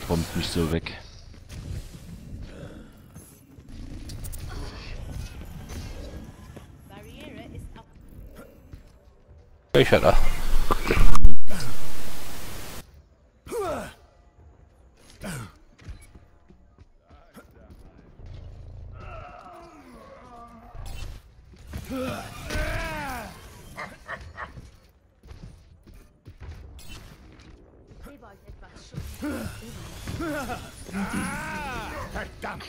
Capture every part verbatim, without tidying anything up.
Kommt nicht so weg. Ich halt da. Verdammt!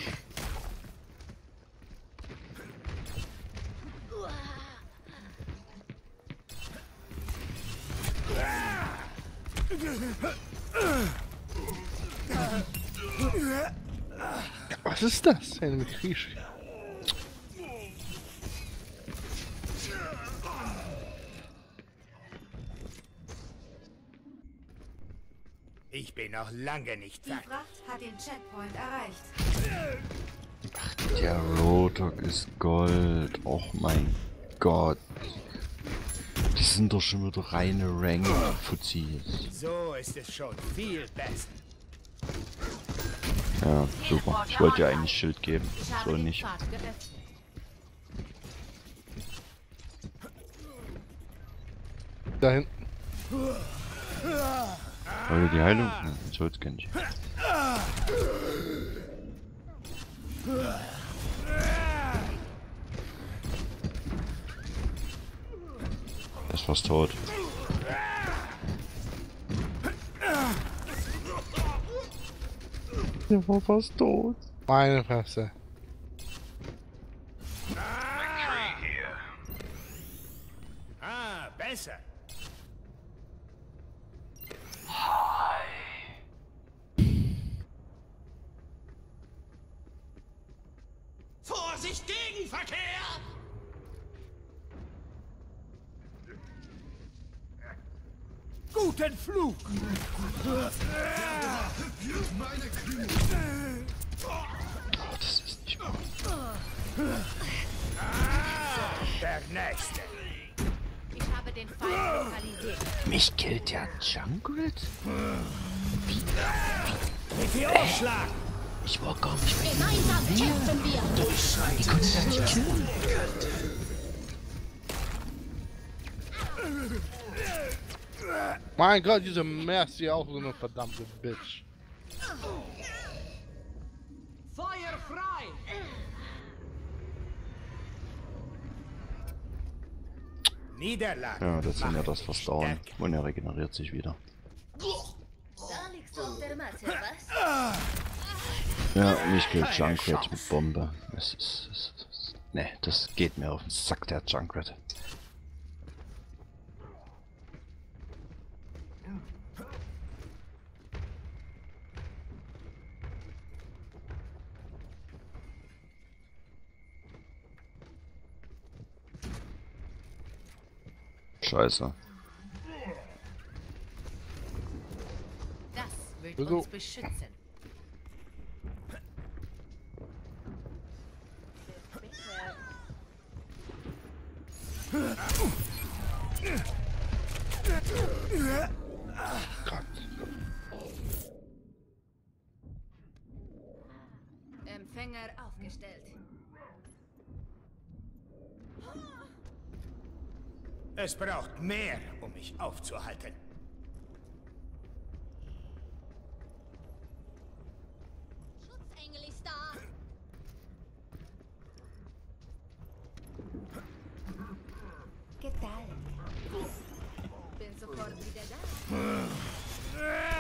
Was ist das? Eine Krieche. Ich bin noch lange nicht Die fertig. Fracht hat den Checkpoint erreicht. Ach, der Roadhog ist Gold. Och mein Gott. Die sind doch schon wieder reine Rank-Fuzis. So ist es schon viel besser. Ja, super. Ich wollte ja eigentlich Schild geben. Ich So habe den nicht. Pfad geöffnet. Da hinten. Wollte die Heilung? Ja, so jetzt kenn ich. Das war's tot. Der war fast tot. Meine Fresse. Ah, besser. Vorsicht, Gegenverkehr! Guten Flug! Oh, das ist nicht wahr. Der Nächste. Ich habe den Feind lokalisiert. Mich killt der Junkrat? Meteorschlag! Ich war gar nicht mehr. Gemeinsam kämpfen wir. Die konnten ja nicht killen. Mein Gott, diese Mercy auch so eine verdammte Bitch. Feuer frei! Niederlage. Ja, das sind ja machen das dich was dauern. stärker. Und er regeneriert sich wieder. Da liegst du auf der Matte, was? Ja, mich killt Junkrat mit Bombe. Es ist, es ist, ne, das geht mir auf den Sack, der Junkrat. Scheiße. Das wird Also- uns beschützen. Gott. Empfänger aufgestellt. Es braucht mehr, um mich aufzuhalten. Schutzengel ist da. Getan. Bin sofort wieder da.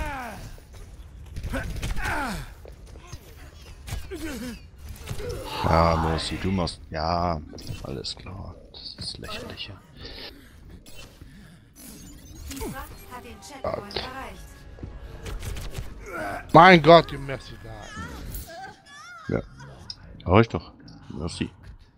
Ja, Mercy, du machst. Ja, alles klar. Das ist lächerlich. Ja. Die Fracht hat den Checkpoint erreicht. Mein Gott, die Mercy da. Ja. Hör ich doch. Mercy.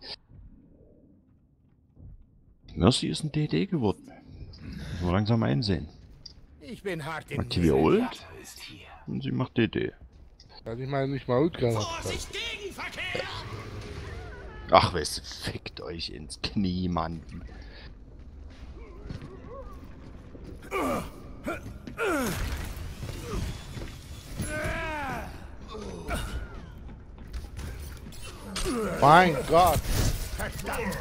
Mercy ist ein D D geworden. Muss man langsam einsehen. Ich bin hart in Aktivier Ult und sie macht D D. Weil ich meine nicht mal gut gehabt. Vorsicht, Gegenverkehr! Ach, was, fickt euch ins Knie, Mann. Ah! Mein Gott. Verdammt!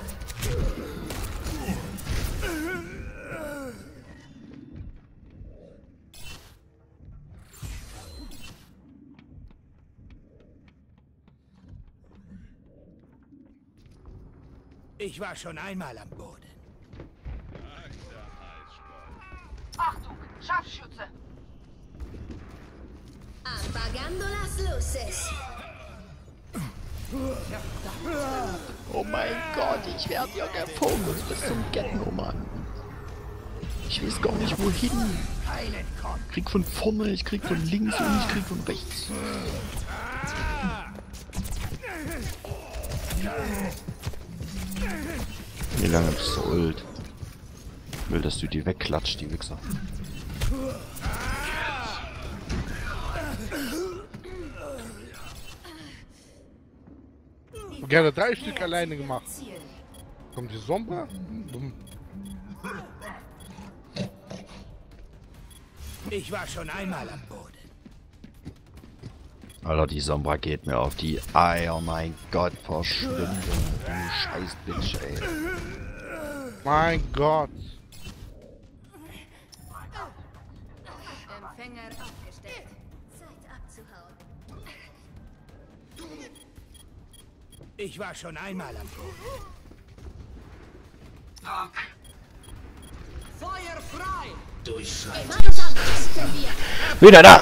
Ich war schon einmal am Boden. Achtung, Scharfschütze! Apagando las luces. Oh mein Gott, ich werde ja der Fokus bis zum Get-No, Mann. Ich weiß gar nicht wohin. Ich krieg von vorne, ich krieg von links und ich krieg von rechts. Wie lange bist du ult? Ich will, dass du die wegklatscht, die Wichser. Gerne drei Stück alleine gemacht. Kommt die Sombra? Dumm. Ich war schon einmal am Boden. Alter, die Sombra geht mir auf die Eier, mein Gott, verschwinde. Du scheiß Bitch, ey. Mein Gott. Empfänger aufgestellt. Zeit abzuhauen. Ich war schon einmal am Boden. Feuer frei! Wieder da!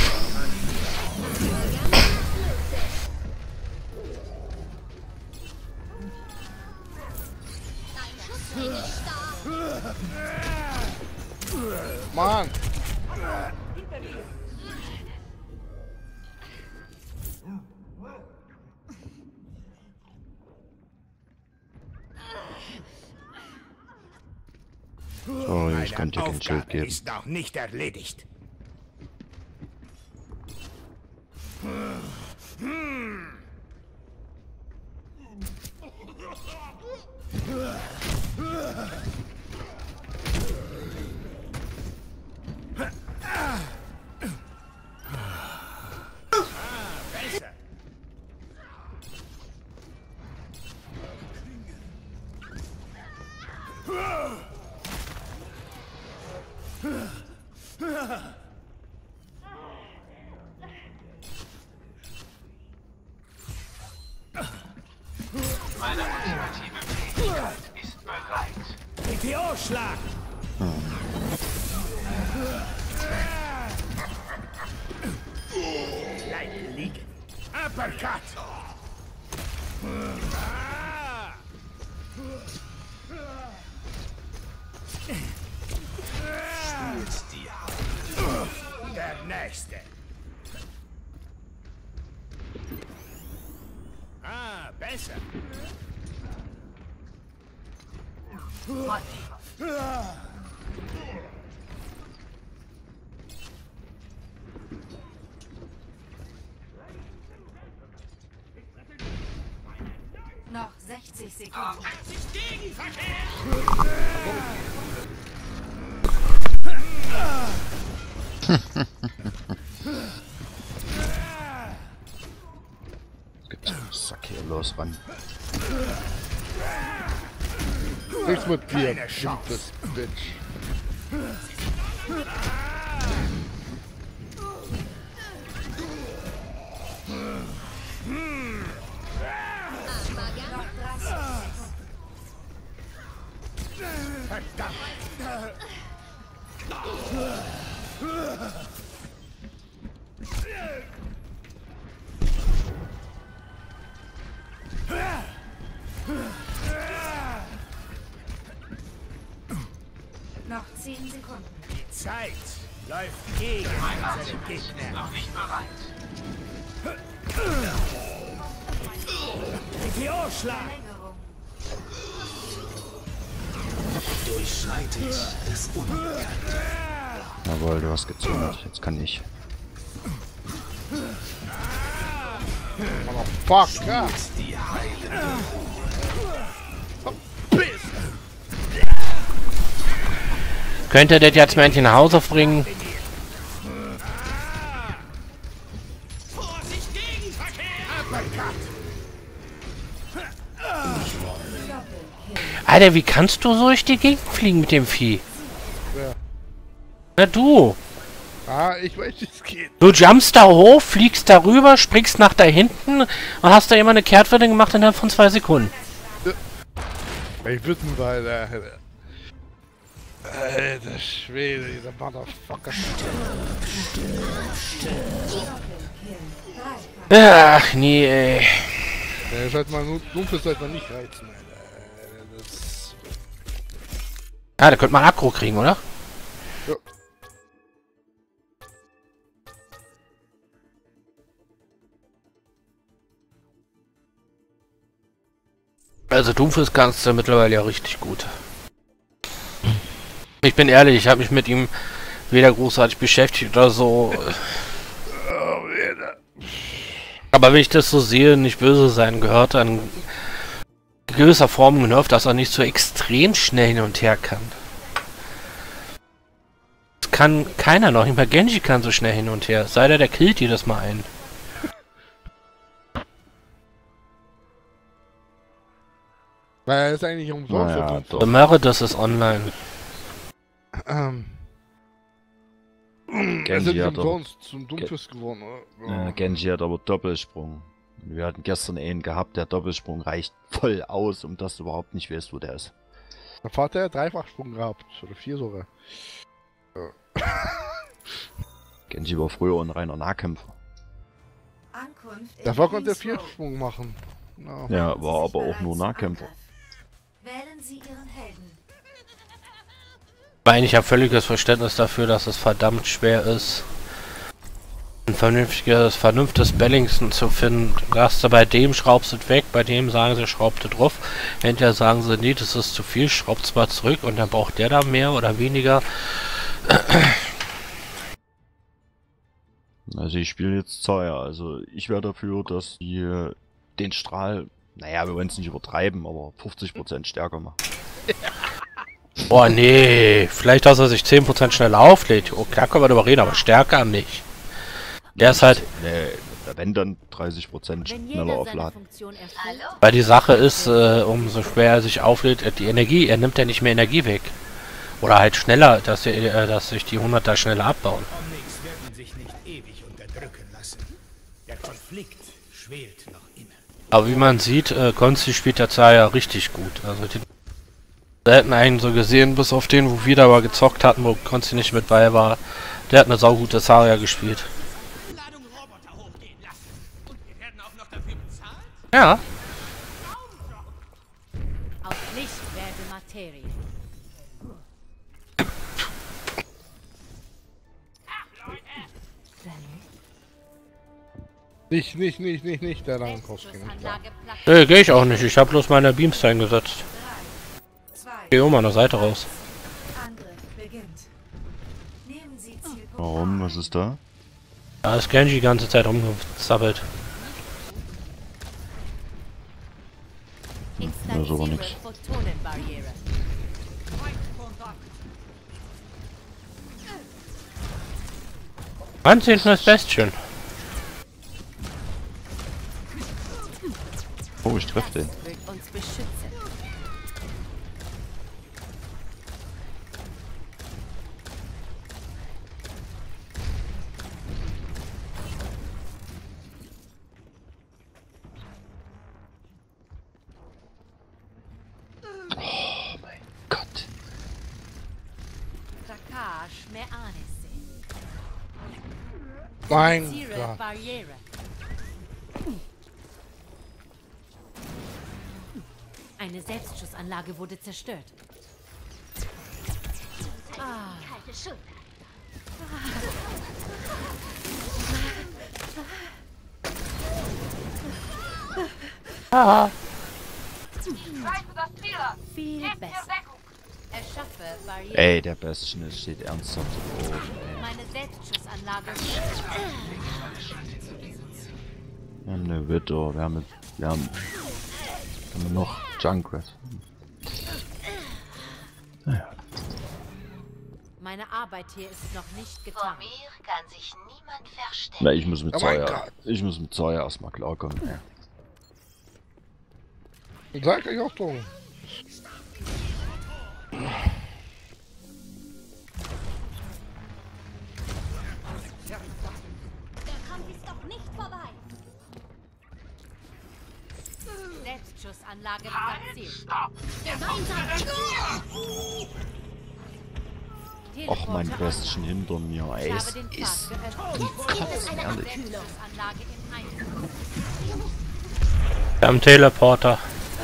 Mann. Oh, ich könnte dir kein Schild Aufgabe geben. ist noch nicht erledigt. Besser. Meine ultimative Fähigkeit ist bereit. P T O-Schlag! Bleib liegen. Uppercut! Der nächste. Ah, besser. Noch sechzig Sekunden. Sack hier los ran. Nichts mit dir, Keine Chance. das Bitch. Noch zehn Sekunden. Die Zeit läuft gegen unseren Gegner. Noch nicht bereit. P T O-Schlag! Verlängerung. Durchschreitet das Unbekannte. Jawohl, du hast gezündet. Jetzt kann ich. Aber fuck, ja. Die heilende Könnt ihr das jetzt Männchen nach Hause bringen? Vorsicht, Gegenverkehr! Uppercut! Alter, wie kannst du so durch die Gegend fliegen mit dem Vieh? Wer? Na du. Ah, ich weiß, wie es geht. Du jumpst da hoch, fliegst darüber, springst nach da hinten und hast da immer eine Kehrtwende gemacht innerhalb von zwei Sekunden. Ich wüsste, weil der... Alter Schwede, dieser Motherfucker. Ach nee, ey. Ja, sollte man nur dunkles sollte man nicht reizen, Alter. Das... Ja, da könnte man Aggro kriegen, oder? Ja. Also Doomfist kannst du mittlerweile ja richtig gut. Ich bin ehrlich, ich habe mich mit ihm weder großartig beschäftigt oder so. Aber wenn ich das so sehe, nicht böse sein, gehört an gewisser Form genervt, dass er nicht so extrem schnell hin und her kann. Das kann keiner noch, nicht mal Genji kann so schnell hin und her. Sei der, der killt jedes Mal ein. Weil er ist eigentlich umsonst. Naja, Ja, doch. Merit, das ist online. ähm. Er ist Genji nicht hat, aber, umsonst zum Dummfisch geworden, oder? äh, Genji hat aber Doppelsprung. Wir hatten gestern einen gehabt, der Doppelsprung reicht voll aus, um dass du überhaupt nicht weißt, wo der ist. Mein Vater hat Dreifachsprung gehabt. Oder vier sogar. Genji war früher ein reiner Nahkämpfer. Ankunft Davor in konnte er Greensboro. Viersprung machen. Ja. Ja, war aber Bereit auch nur zum Nahkämpfer. Angriff. Wählen Sie Ihren Helden. Weil ich habe völliges Verständnis dafür, dass es verdammt schwer ist, ein vernünftiges, vernünftiges Balancen zu finden. Sagst du, bei dem schraubst du es weg, bei dem sagen sie, schraubt es drauf. Entweder sagen sie, nee, das ist zu viel, schraubt es mal zurück und dann braucht der da mehr oder weniger. Also ich spiele jetzt Zarya, also ich wäre dafür, dass die äh, den Strahl, naja, wir wollen es nicht übertreiben, aber fünfzig Prozent stärker machen. Boah, nee, vielleicht, dass er sich zehn Prozent schneller auflädt. Oh, klar können wir darüber reden, aber stärker nicht. Der ist halt, Nee, wenn dann dreißig Prozent Wenn schneller jeder seine aufladen. Funktion erfüllt, weil die Sache ist, äh, umso schwerer er sich auflädt, äh, die Energie, er nimmt ja nicht mehr Energie weg. Oder halt schneller, dass, er, äh, dass sich die hundert da schneller abbauen. Omnics werden sich nicht ewig unterdrücken lassen. Der Konflikt schwelt noch inne. Aber wie man sieht, äh, Konsti spielt der Zarya richtig gut. Also die selten einen so gesehen, bis auf den, wo wir da aber gezockt hatten, wo Konsti nicht mit bei war. Der hat eine saugute Zarya gespielt. Ladung Roboter hochgehen lassen. Und wir werden auch noch dafür bezahlt? Ja. aus Licht werde Materie. Nicht, nicht, nicht, nicht, nicht der lange Kowski. Schussanlage platt. Nee, geh ich auch nicht. Ich habe bloß meine Beams eingesetzt. Zwei. Geh um an der Seite raus. Angriff beginnt. Nehmen Sie Zielpunkt. Warum? Was ist da? Da ist Genji die ganze Zeit rumgezappelt. Das ist aber nix. Photonenbarriere. Ganz hinten ist Bestien. Oh, ich treffe den. Wird uns beschützen. Oh mein Gott. Prakash me anese. Mein Zero Gott. Barriere. Eine Selbstschussanlage wurde zerstört. Ah. Kalte Schulter. Greife das Ziel an. Viel Gebt mir besser. Deckung. Erschaffe Barriere. Ey, der Bestien ist- steht ernsthaft im Boden, ey. Meine Selbstschussanlage. Wir haben eine Widow, wir haben, wir haben, wir haben noch Junkrat. Meine Arbeit hier ist noch nicht Vor getan. mir kann sich niemand verstecken. Na, ich muss mit Oh mein Zarya, Gott. ich muss mit Zarya erstmal klarkommen, ey. Sag ich auch drum. Der Kampf ist doch nicht vorbei. Selbstschussanlage platziert. Stopp! Och, mein Bestchen hinter mir. Ey, Ich es habe den Pfad ist geöffnet. Katzen, ehrlich. Selbstschussanlage im Einsatz. Wir haben Teleporter.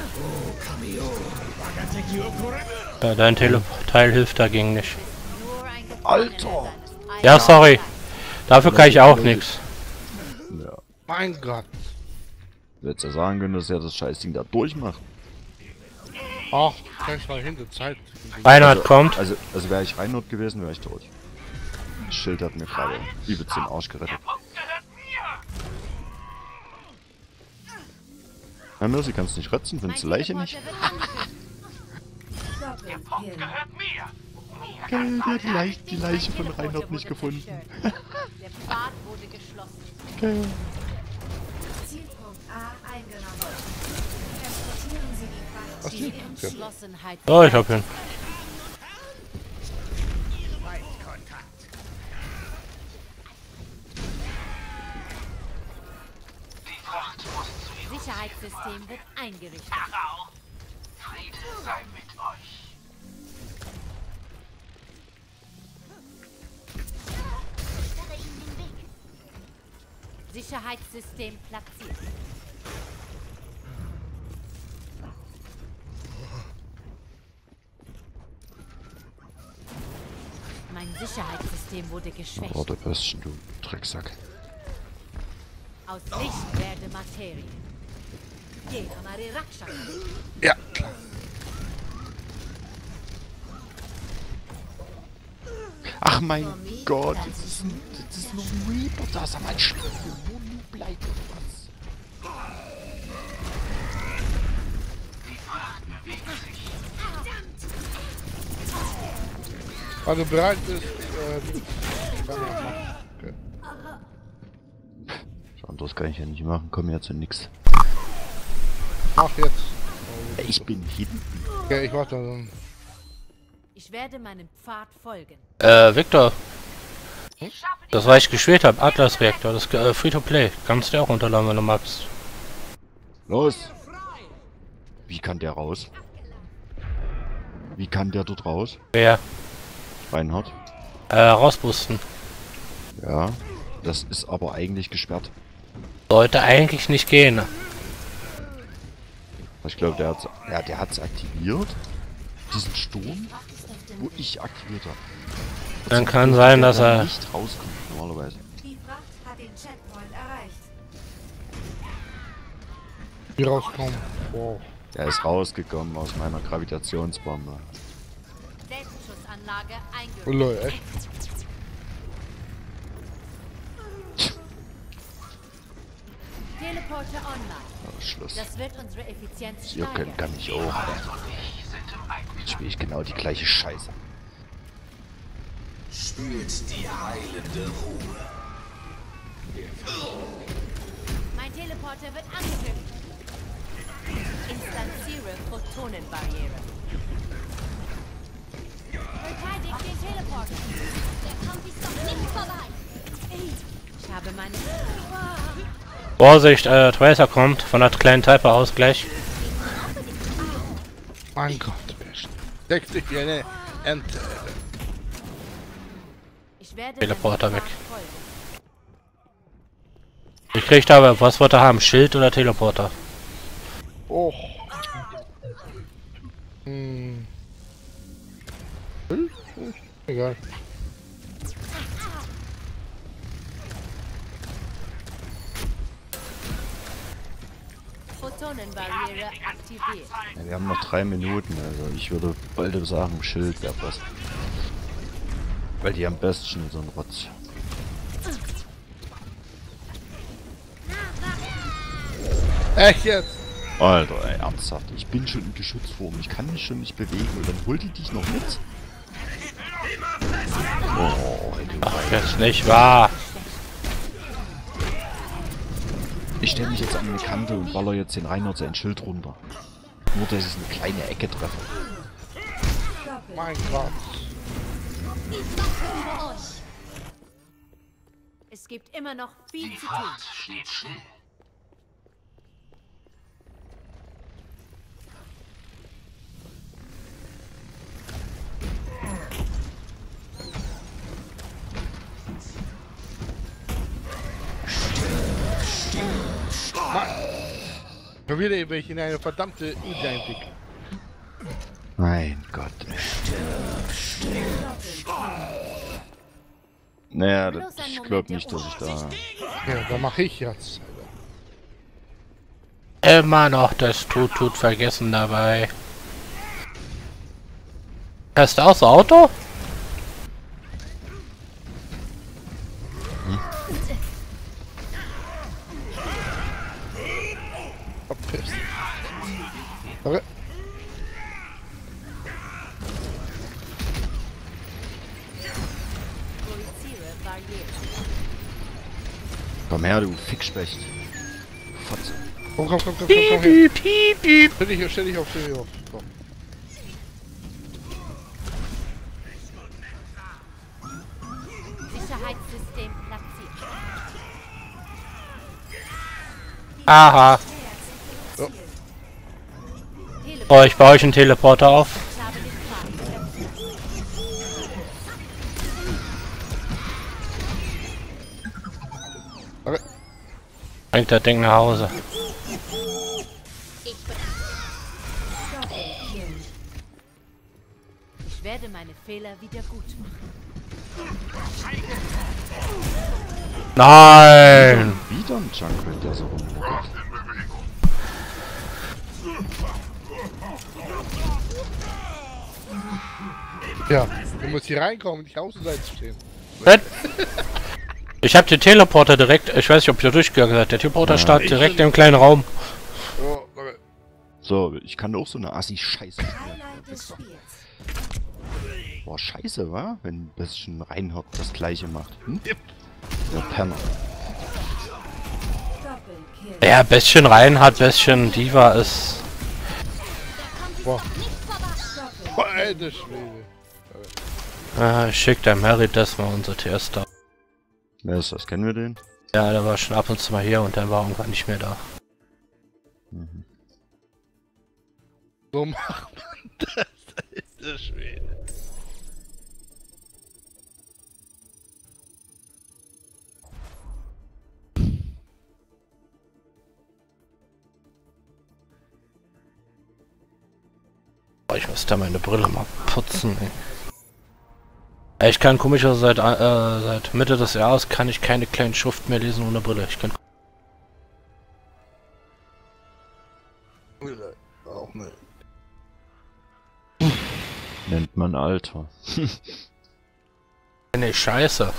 Ja, dein Teleportteil hilft dagegen nicht. Nur ein Alter! Ja, sorry. Dafür kann ich auch nichts. Ja. Mein Gott. Du hättest ja sagen können, dass er das Scheißding da durchmacht. Ach, gleich mal hinter Zeit. Reinhard kommt. Also, also wäre ich Reinhard gewesen, wäre ich tot. Das Schild hat mir gerade übelst den Arsch gerettet. Na, Mercy, kannst du nicht retzen? Findest du Leiche nicht? Doppelkill. Gehört mir! Geil, der hat die Leiche, die Leiche von Reinhard nicht gefunden. Der Pfad wurde geschlossen. Geil. Zielpunkt A eingenommen. Transportieren Sie die Fracht. Was Die liegt? Ja. Entschlossenheit. Oh, ich hab ihn. Die Fracht muss zu ihrem Sicherheitssystem wird eingerichtet. Rauch. Friede sei mit euch. Sperre ihm den Weg. Sicherheitssystem platziert. Mein Sicherheitssystem wurde geschwächt. Oh, der Bestchen, du Drecksack. Aus Licht werde Materie. Jeder Mari Raksha. Ja, klar. Ach mein Gott, das ist, ein, das ist noch ein Reaper, da ist aber ein Schlüssel. Wo nu bleibt was? Die Fracht bewegt sich. Also bereit ist, äh, kann man machen. Okay. Was anderes kann ich ja nicht machen, komm ja zu nix. Mach jetzt. Ich bin hinten. Okay, ich warte dann. Ich werde meinem Pfad folgen. Äh, Victor. Das, was ich gespielt habe, Atlas-Reaktor, das äh, Free-to-Play. Kannst du auch runterladen, wenn du magst. Los! Wie kann der raus? Wie kann der dort raus? Wer? Reinhard? Äh, rausboosten. Ja, das ist aber eigentlich gesperrt. Sollte eigentlich nicht gehen. Ich glaube, der hat's, ja, der hat's aktiviert. Diesen Sturm, wo ich aktiviert habe. Dann kann sein, dass er... nicht rauskommt, normalerweise. Die Fracht hat den Checkpoint erreicht. Hier rauskommen. Wow. Der ist rausgekommen aus meiner Gravitationsbombe. Selbstschussanlage Oh eingerichtet. lol, echt? Teleporter online. Aber Schluss. Das wird unsere Effizienz Hier steigern. kann, kann ich auch. Ich sind im Eigenen. Jetzt spiele ich genau die gleiche Scheiße. Spürt die heilende Ruhe. Mein Teleporter wird angegriffen. Instanziere Photonenbarriere. Verteidigt den Teleporter. Der Kampf ist doch nicht vorbei. Ich habe meine... Vorsicht, äh, Tracer kommt von der kleinen Typer aus gleich. Mein Gott, Best. Deck dich wie eine Ente. Ich werde Teleporter meinem weg. Pfad folgen. Ich krieg aber, was wollt ihr haben? Schild oder Teleporter? Oh. Hm. Hm? Hm. Egal. Photonenbarriere aktiviert. Ja, wir haben noch drei Minuten, also ich würde bald sagen, Schild wäre was. Weil die am besten so ein Rotz. Echt jetzt? Alter, ey, ernsthaft. Ich bin schon in Geschützform. Ich kann mich schon nicht bewegen. Und dann holt die dich noch mit? Oh, ey, du Ach, Weib. jetzt nicht wahr. Ich stelle mich jetzt an eine Kante und baller jetzt den Reinhard sein Schild runter. Nur, dass ich eine kleine Ecke treffe. Mein Gott. Es gibt immer noch viel Die zu tun. Fracht steht still. Schon wieder welche in eine verdammte Identik. Mein Gott, ey. Naja, das, ich glaube nicht, dass ich da... Ja, da mache ich jetzt. Immer noch das Tut tut vergessen dabei. Fährst du aus Auto? Verpisst. Okay. Projiziere Barriere. Komm her, du Fickspecht. Fotze. Komm, komm, komm, komm, komm, komm her. Stell dich, stell dich auf, stell dich auf. Komm. Sicherheitssystem platziert. Aha. So. Telefon. Oh, ich baue euch einen Teleporter auf. Ich habe den Plan platziert. Okay. Bringt das Ding nach Hause. Ich werde meine Fehler wieder gut machen. Nein! Wieder ein Jungle, der so rumruckelt. Ja, du musst hier reinkommen, nicht Außenseite stehen. Was? Ich hab den Teleporter direkt, ich weiß nicht, ob ihr durchgegangen seid. Der Teleporter Ja. startet direkt im kleinen Raum. So, okay. So, ich kann auch so eine Assi-Scheiße spielen. Boah, scheiße, wa? Wenn ein bisschen reinhockt, das gleiche macht. Hm? Der Penner. Ja, bisschen rein hat, bisschen Diva ist. Boah. Boah, alter Schwede. Ah, ich schick dem Harry das mal unser T S da. Wer ist das? Kennen wir den? Ja, der war schon ab und zu mal hier und dann war irgendwann nicht mehr da. Mhm. So macht man das, alter Schwede. Boah, ich muss da meine Brille mal putzen, ey. Ey, ich kann komischerweise seit, äh, seit Mitte des Jahres kann ich keine kleinen Schrift mehr lesen ohne Brille. Ich kann Auch ne. Nennt man Alter. keine Scheiße.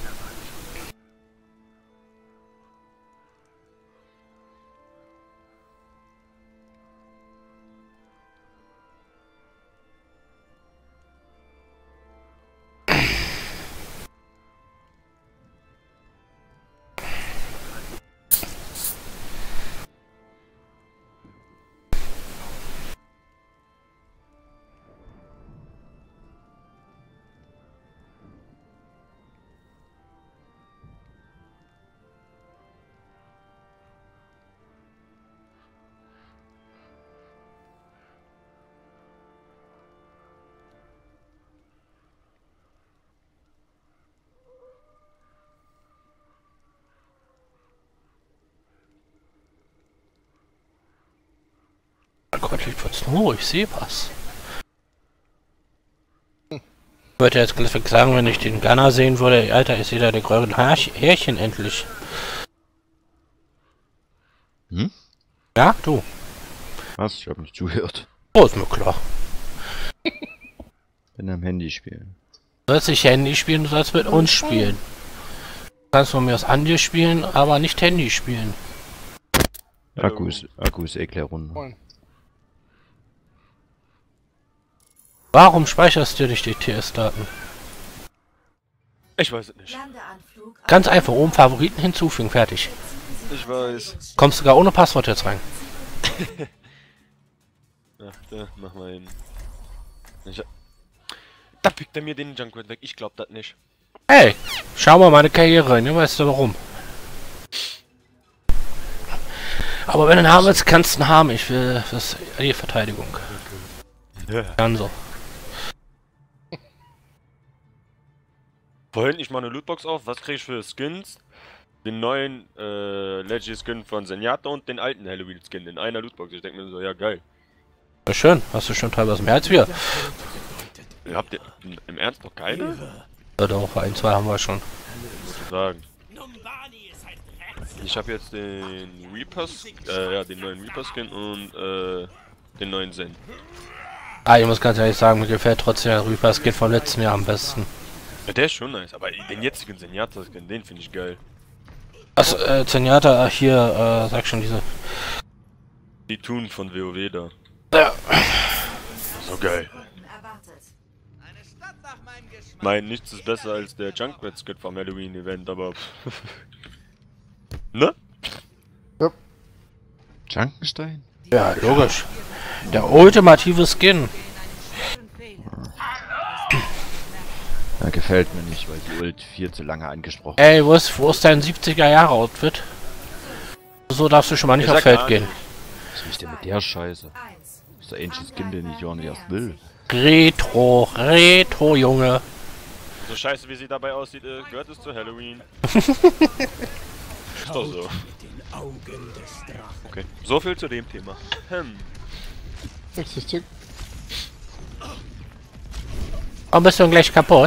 Oh Gott, ich kurz nur, ich sehe was. Ich wollte jetzt gleich sagen, wenn ich den Gunner sehen würde, Alter, ich sehe da die grünen Härchen endlich. Hm? Ja, du. Was? Ich hab nicht zugehört. Oh, ist mir klar. Bin am Handy spielen. Du sollst nicht Handy spielen, du sollst mit uns spielen. Du kannst von mir aus an dir spielen, aber nicht Handy spielen. Akku ist, Akku ist eh klar runter. Moin. Warum speicherst du nicht die T S-Daten? Ich weiß es nicht. Ganz einfach, oben Favoriten hinzufügen, fertig. Ich weiß. Kommst sogar ohne Passwort jetzt rein. Ach, da, mach mal hin. Ich, da pickt er mir den Junkrat weg. Ich glaub das nicht. Hey, schau mal meine Karriere rein, ja, weißt du warum? Aber wenn du einen haben willst, kannst du einen haben. Ich will das die Verteidigung. Ja. Dann so. Vorhin ich mal eine Lootbox auf. Was krieg ich für Skins? Den neuen äh, Legend Skin von Zenyatta und den alten Halloween Skin in einer Lootbox. Ich denke mir so, ja geil. Ja, schön, hast du schon teilweise mehr als wir. Ihr habt ihr im Ernst noch keine? Ja doch, ein, zwei haben wir schon. Zu sagen. Ich habe jetzt den Reaper, äh, ja, den neuen Reaper Skin und äh, den neuen Zen. Ah, ich muss ganz ehrlich sagen, mir gefällt trotzdem der Reaper Skin vom letzten Jahr am besten. Ja, der ist schon nice, aber den jetzigen Zenyatta Skin, den finde ich geil. Achso, äh, Zenyatta, hier, äh, sag schon diese. Die Tun von WoW da. Ja. So geil. Ich meine, nichts ist besser als der Junkrat Skin vom Halloween Event, aber. Ne? Junkenstein? Ja, logisch. Der ultimative Skin. Ja, gefällt mir nicht, weil die Ult viel zu lange angesprochen Ey, wo ist, wo ist dein siebziger Jahre Outfit? So darfst du schon mal nicht Ich aufs sag Feld gar gehen. Was ist denn mit der Scheiße? Das ist der einzige Skin, den ich auch nicht erst will. Retro, Retro, Junge. So scheiße wie sie dabei aussieht, äh, gehört es zu Halloween. Ist doch so. Okay, so viel zu dem Thema. Hm. sechzig Tick. Warum bist du denn gleich kaputt?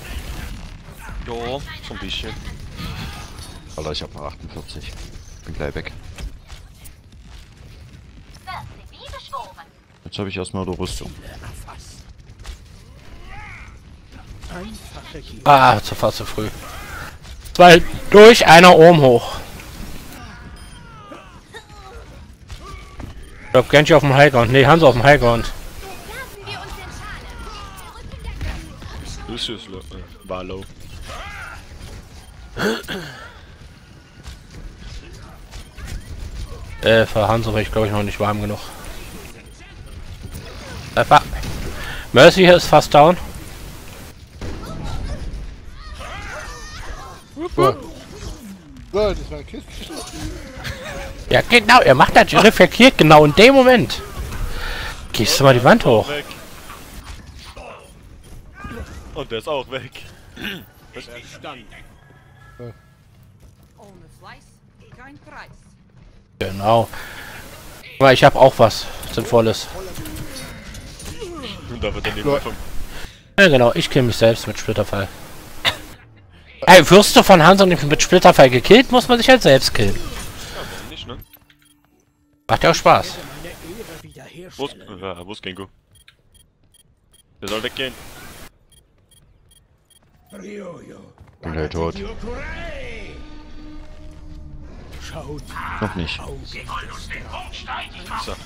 Jo, so ein bisschen. Alter, ich hab noch achtundvierzig. Bin gleich weg. Jetzt habe ich erstmal die Rüstung. Ah, zu fast zu früh. Zwei durch, einer oben hoch. Ich glaub, Genji auf dem Highground. Nee, Hanzo auf dem Highground. Lucius low, äh, war low. Äh, für Hanzo war ich glaube ich noch nicht warm genug. Treffer. Mercy hier ist fast down. So, das war eine Kiste. Ja genau, er macht das reflektiert genau in dem Moment. Gehst du mal die Wand hoch. Weg. Und der ist auch weg. Genau. Aber ich habe auch was Sinnvolles. Und da wird dann eben von. Ja genau, ich kill mich selbst mit Splitterfall. Ey, wirst du von Hanzo nicht mit Splitterfall gekillt, muss man sich halt selbst killen. Ja, nicht, ne? Macht ja auch Spaß. Wo ist, ja, wo ist Genko? Der soll weggehen. Bin gleich tot. Noch nicht. So.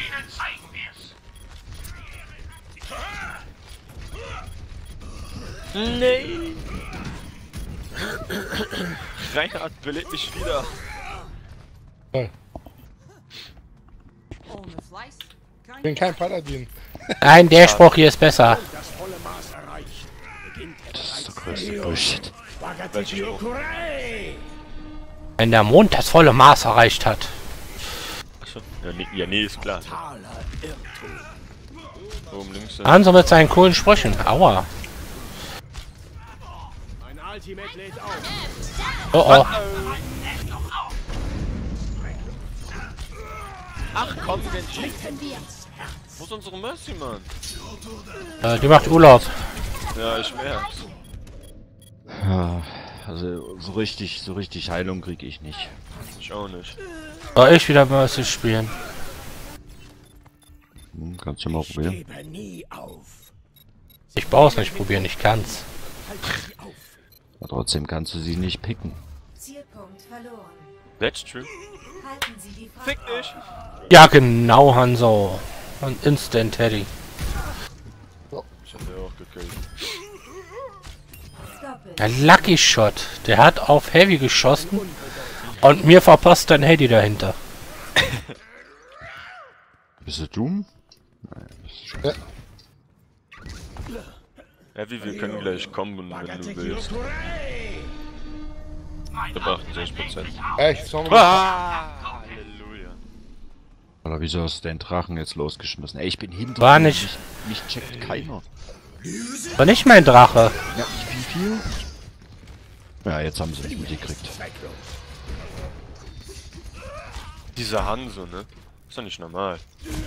Nee. Reinhard belebt mich wieder. Ich bin kein Paladin. Nein, der Spruch hier ist besser. Das ist der größte Bullshit. Wenn der Mond das volle Maß erreicht hat. Achso. Ja, nee, ja, nee, ist klar. Oben links. Ja. Hanzo mit seinen coolen Sprüchen. Aua. Oh oh. Ach komm, Genji. Wo ist unsere Mercy, Mann? Äh, die macht Urlaub. Ja, ich merk's. Ja, also so richtig, so richtig Heilung krieg ich nicht. Ich auch nicht. Soll ich wieder Mercy spielen? Hm, kannst du mal probieren. Ich brauch's nicht probieren, ich kann's. Aber trotzdem kannst du sie nicht picken. Zielpunkt verloren. That's true. Halten Sie die Front Fick dich! Ja genau, Hanzo. Und Instant Teddy. Ich hab den auch gekillt. doppelt. Der Lucky Shot. Der hat auf Heavy geschossen. Und mir verpasst ein Heady dahinter. Bist du Doom? Ja. Ja, wie wir können gleich kommen, wenn du willst. Ich hab achtundsechzig Prozent. Echt? Sollen wir Ah, Halleluja. Oder wieso hast du den Drachen jetzt losgeschmissen? Ey, ich bin hinter War dir, nicht. Mich, mich checkt keiner. War nicht mein Drache. Ja, wie viel? Ja, jetzt haben sie mich mitgekriegt. Dieser Hanzo, ne? Ist doch nicht normal.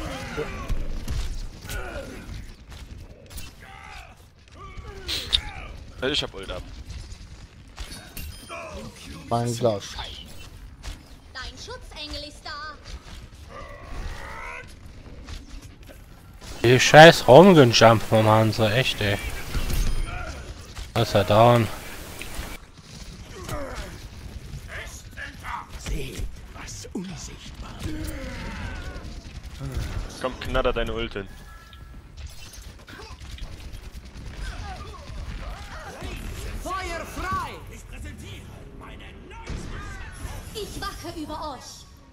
Ich hab Ult ab. mein Glas? Dein Schutzengel ist da. Die scheiß Raumgun-Jump vom Hansa, echt ey. Was ist er down? Seht, was unsichtbar ist. Komm, knatter deine Ult hin. Feuer frei! Ich präsentiere meine neueste. Ich wache über euch.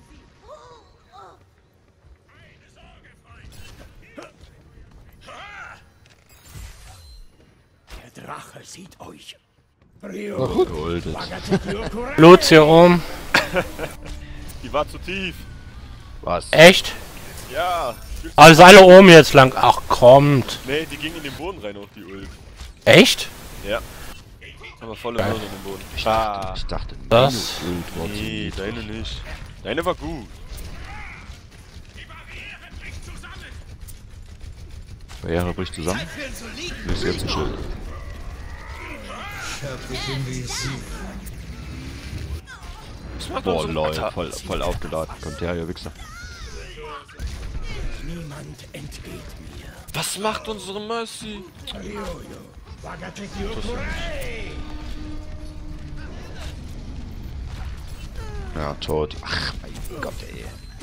Der Drache sieht euch. Gegoldet. Lucio um. Die war zu tief. Was? Echt? Ja. Also alle oben jetzt lang. Ach kommt. Nee, die ging in den Boden rein auf die Ult. Echt? Ja. Aber voll im Boden in den Boden. Ah. Ich dachte, Das- meine Ult war zu Nee, niedrig. deine nicht. Deine war gut. Barriere bricht zusammen. Ist jetzt ein Schild. Das macht Boah, unsere lol, Atta- voll, voll aufgeladen. Kommt her, ihr Wichser. Niemand entgeht mir. Was macht unsere Mercy? Ja, tot. Ach, mein Gott, ey.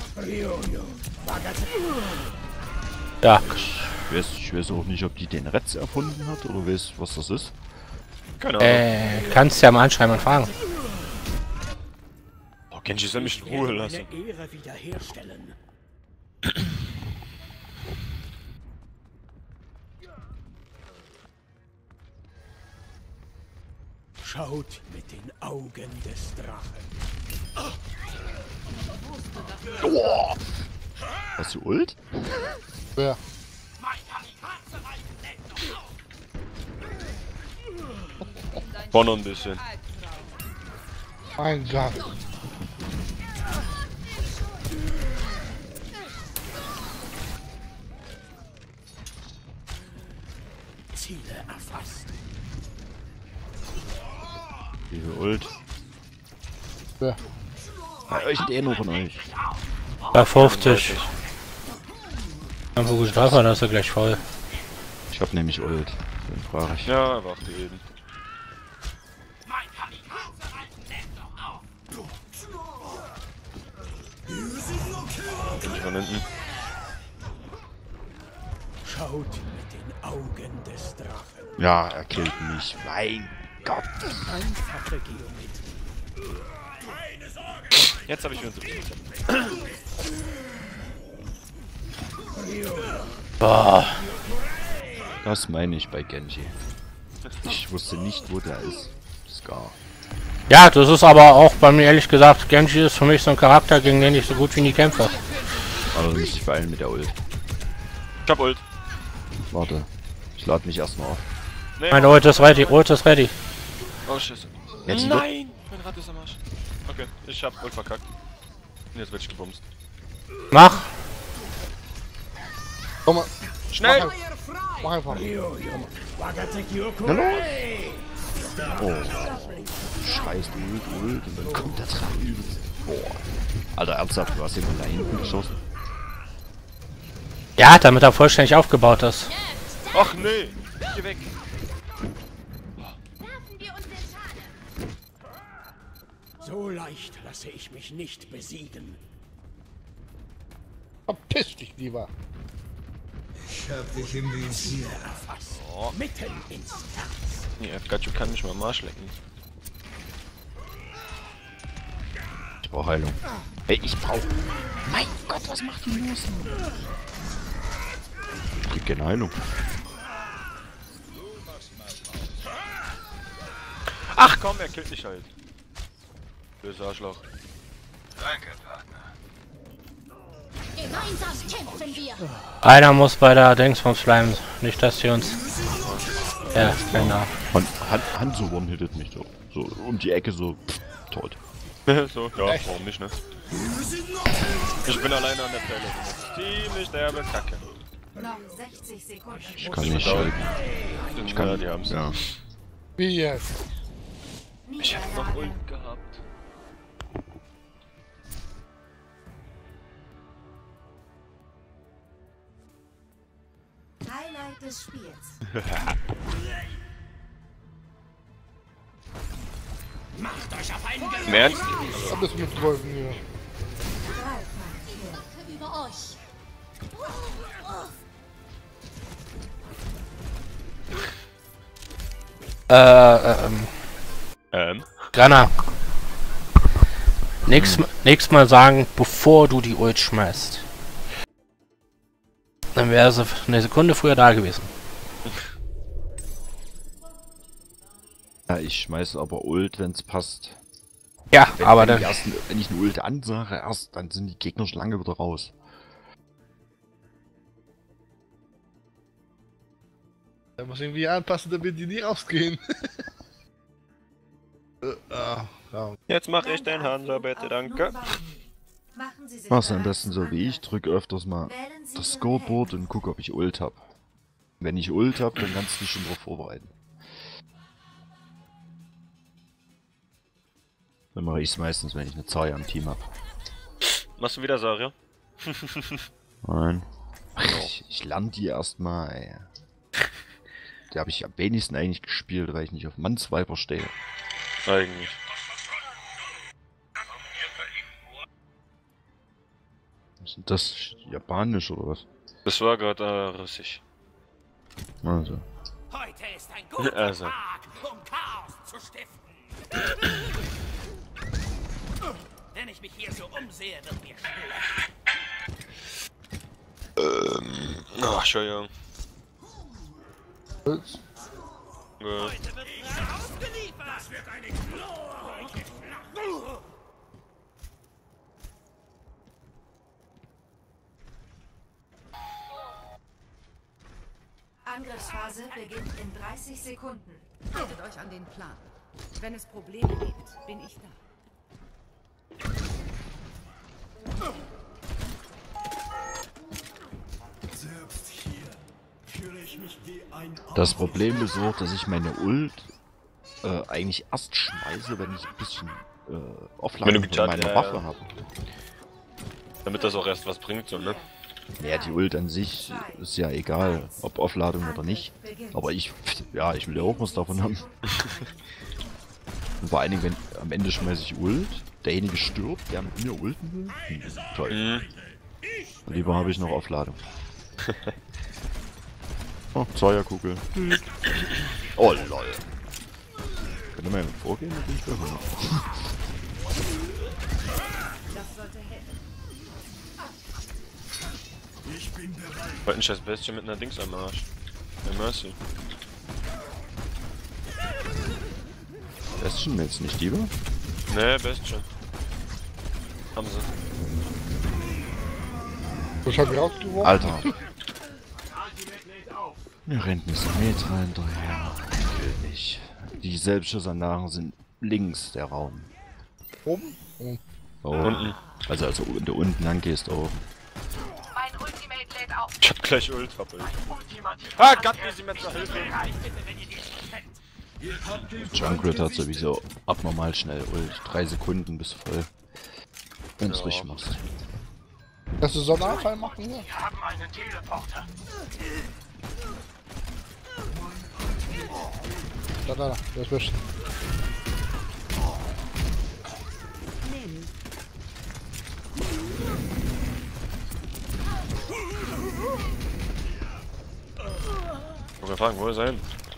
Ja. Ich weiß, ich weiß auch nicht, ob die den Retz erfunden hat oder weiß, was das ist. Keine Ahnung. Äh, kannst ja mal anschreiben und fragen. Oh, Genji soll mich in Ruhe lassen. Meine Ehre wiederherstellen. Schaut mit den Augen des Drachen. Hast du Ult? Wer? Boah, noch ein bisschen. Mein Gott. Ziele erfasst. Diese Ult. Wer? Ja, ich eh nur von euch. Bei fünfzig. Dann wo gut drauf war, das ist er gleich voll. Ich hab nämlich Ult. Den frage ich. Ja, warte eben. Genji von hinten. Schaut mit den Augen des Drachen. Ja, er killt mich. Mein Gott. Einfache Geometrie. Jetzt habe ich vierundsiebzig Prozent. Boah. Das meine ich bei Genji. Ich wusste nicht, wo der ist. Scar. Ja, das ist aber auch bei mir ehrlich gesagt, Genji ist für mich so ein Charakter, gegen den ich so gut wie nie kämpfe. Aber du musst dich beeilen mit der Ult. Ich hab Ult. Warte. Ich lade mich erstmal auf. Nee, Mein Ult ist ready, Ult ist ready. oh, Scheiße. Jetzt Nein! Mein Rad ist am Arsch. Okay, ich hab Ult verkackt. Und jetzt werd ich gebumst. Mach. Komm mal. Schnell! Mach einfach. Oh. Scheiß Ult, Ult. Und dann kommt der Drachen. Boah. Alter, ernsthaft, du hast jemanden da hinten geschossen. Ja, damit er vollständig aufgebaut ist. Ach nee! Geh weg! Werfen wir uns in Schale. So leicht lasse ich mich nicht besiegen. Verpiss dich lieber. Ziele erfasst. Mitten ins Herz. Nee, Pikachu kann mich mal am Arsch lecken. Ich brauch Heilung. Ey, ich brauch. Mein Gott, was macht die los? krieg keine Heilung. Ach komm, er killt dich halt. Böser Arschloch. Danke, Partner. Gemeinsam kämpfen wir. Einer muss bei der Dingsbums bleiben. Nicht, dass sie uns... Ja, genau. Han, Han, Han so one-hittet mich doch. So um die Ecke so, pff, tot. So, ja, warum nicht, ne? Ich bin alleine an der Zelle. Ziemlich derbe Kacke. Noch sechzig Sekunden. Ich kann nicht halten. Ich kann, ja, die haben's. Ja. Wie jetzt? Ich hab noch Ult gehabt. Highlight des Spiels. Macht euch auf einen Im Ernst? Alles mit Wolfen hier. Wache über euch. Äh, ähm... Ähm? Granna. Nächstes, Mal- nächstes Mal sagen, bevor du die Ult schmeißt. Dann wäre sie eine Sekunde früher da gewesen. Ja, ich schmeiße aber Ult, wenn's passt. Ja, Wenn, aber wenn, dann... ich erst, wenn ich eine Ult ansage, erst, dann sind die Gegner schon lange wieder raus. Da muss ich irgendwie anpassen, damit die nie rausgehen. äh, ah, ja. Jetzt mach ich den Hansa, bitte, danke. Machen Sie sich Mach's am bereit besten so zum wie ich, Angriff. drück öfters mal Wählen Sie das Ihren Scoreboard und guck, ob ich Ult hab. Wenn ich Ult hab, dann kannst du dich schon drauf vorbereiten. Dann mache ich's meistens, wenn ich eine Zahl am Team hab. Machst du wieder Saria? Nein. Ich, ich lerne die erstmal, ey. Die habe ich am wenigsten eigentlich gespielt, weil ich nicht auf Mannswiper stehe. Eigentlich. Was ist das? Japanisch oder was? Das war gerade äh, Russisch. Also. Heute ist ein guter Also. Tag, um Chaos zu stiften. Wenn ich mich hier so umsehe, wird mir schlecht. Ähm. Ach, Entschuldigung. Ja. Heute wird frei ausgeliefert. Das wird eine glorreiche Schlacht. Angriffsphase beginnt in dreißig Sekunden. Haltet euch an den Plan. Wenn es Probleme gibt, bin ich da. Selbst hier fühle ich mich wie ein Das Problem ist auch, dass ich meine Ult äh, eigentlich erst schmeiße, wenn ich ein bisschen äh, Wenn du Offline von gechartet, meiner ja, Waffe ja. habe. Damit das auch erst was bringt, so, ne? Ja, die Ult an sich ist ja egal, ob Aufladung oder nicht. Aber ich, ja, ich will ja auch was davon haben. Und vor allen Dingen, wenn am Ende schmeiße ich Ult, derjenige stirbt, der mit mir ulten will. Hm, toll. Mhm. Und lieber habe ich noch Aufladung. Oh, Zeuerkugel. Oh lol. Könnt ihr mal vorgehen, dann bin ich bei hundert. Das sollte helfen. Wollt ein scheiß Bestien mit einer Dings am Arsch. Ja, Mercy. Das ist schon jetzt nicht lieber. Ne, Bestien. Haben sie. Was hat er rausgeworfen? Alter. Mir rennt ein Meter hinterher. Will nicht. Die Selbstschussanlagen sind links der Raum. Oben? Oh. Oh. Unten. Also, also wenn du unten lang gehst, oh. Mein Ultimate lädt auf. Ich hab gleich Ult, hab ich. Ultimativ. Ah, Gott, wie sie mir zur Hilfe. Junkrat hat sowieso abnormal schnell Ult. Drei Sekunden bis voll. Wenn du es Ja. richtig machst. Kannst du Sonnenanfall machen hier? Wir haben einen Teleporter. Da, da, da. Der ist weg. Ich wollte fragen, wo ist er hin?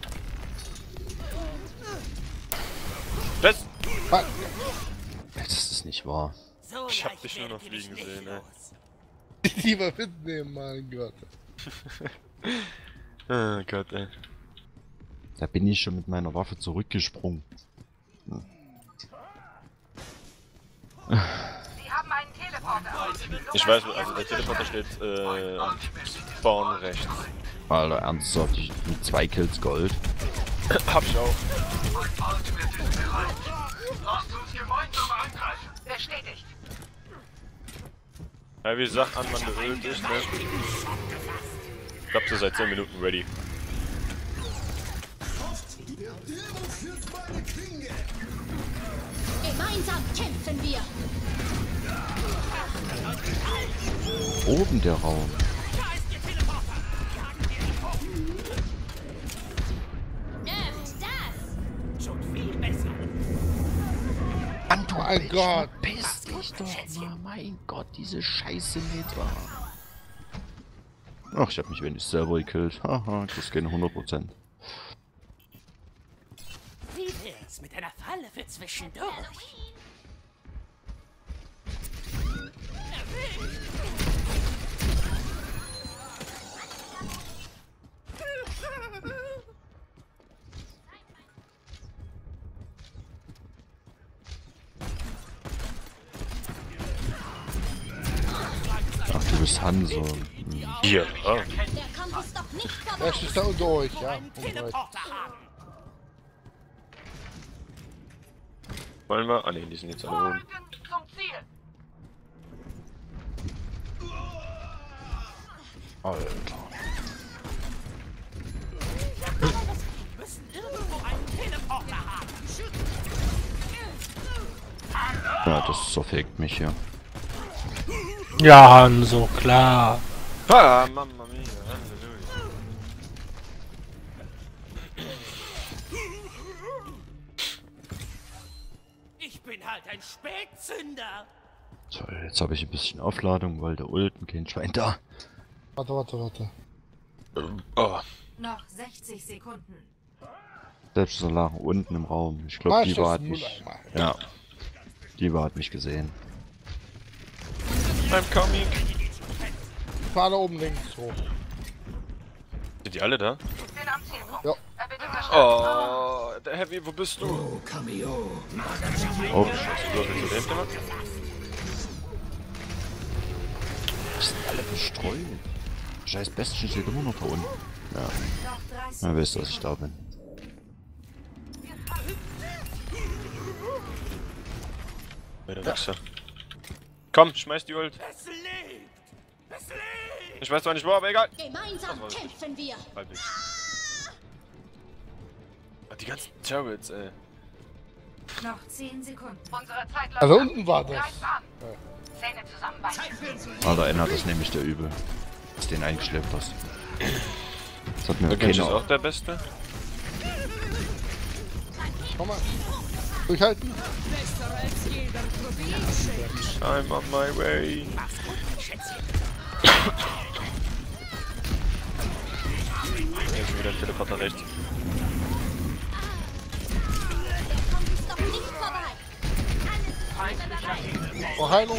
Das! Fuck. Das ist nicht wahr. So Ich hab leicht dich nur werdet noch ihr mich fliegen nicht sehen, ey. los. Lieber mitnehmen, mein Gott. Oh Gott, ey. Da bin ich schon mit meiner Waffe zurückgesprungen. Hm. Sie haben einen Teleporter. Ich weiß, also der Teleporter steht äh, am Spawn rechts. Alter, ernsthaft, ich mit zwei Kills Gold. Hab ich auch. Mein Ultimate ist bereit. Lasst uns gemeinsam angreifen. Bestätigt. Ja, wie gesagt, an, wann du Öl bist, ne? Ich glaub, du seit zehn Minuten ready. Gemeinsam kämpfen wir. Oben der Raum. Nervt das. Schon viel besser. Anton, Mein Gott. Piss dich doch mal. Mein Gott, diese Scheiße Meter. Ach, ich hab mich wenigstens selber gekillt. Haha, das gehen hundert Prozent. Wie wär's mit einer Falle für zwischendurch? Ach, du bist Hanso. Hm. Hier. Ah. Der Kampf ist doch nicht vorbei. Er ist da unter euch, ja. Einen Unter euch. Teleporter haben. Wollen wir? Ah ne, die sind jetzt alle oben. Folgen zum Ziel. Alter. Wir müssen irgendwo einen Teleporter haben. Ja, das zerfegt mich hier. Ja, Hanso, klar. Ah, Mamma mia, Halleluja. Ich bin halt ein Spätzünder. So, jetzt habe ich ein bisschen Aufladung, weil der Ulten kein Schwein da. Warte, warte, warte. Oh, Noch sechzig Sekunden. Selbst so lagen unten im Raum. Ich glaube, Ah, die ich das war hat ist ein mich. Mülleimer. Ja. Die war hat mich gesehen. I'm coming. Fahr da oben links hoch. Sind die alle da? Ich bin am Zielpunkt. Ja. Er bitte unterstützen. Oh, der Heavy, wo bist du? Oh, Scheiße, du hast mich zu dem gemacht? die sind alle verstreut. Scheiß Bestien steht immer noch da unten. Ja, Noch dreißig na wisst, dass ich da bin. Wer der Wichser. Komm, schmeiß die Ult. Es lebt. Es lebt. Ich weiß zwar nicht wo, aber egal. Gemeinsam kämpfen wir. Halbwegs. Ah, die ganzen Turrets, ey. Noch zehn Sekunden. Unsere Zeit läuft Also ab. unten war das. Greift an. Zähne zusammenbeißen. Alter, einer, das nehme ich der übel. Dass du den eingeschleppt hast. Das hat mir Der Genji ist keiner. auch der Beste. Komm mal. Durchhalten. I'm on my way. Jetzt schon wieder ein Teleporter rechts. Der Kampf ist doch nicht vorbei. Oh, Heilung.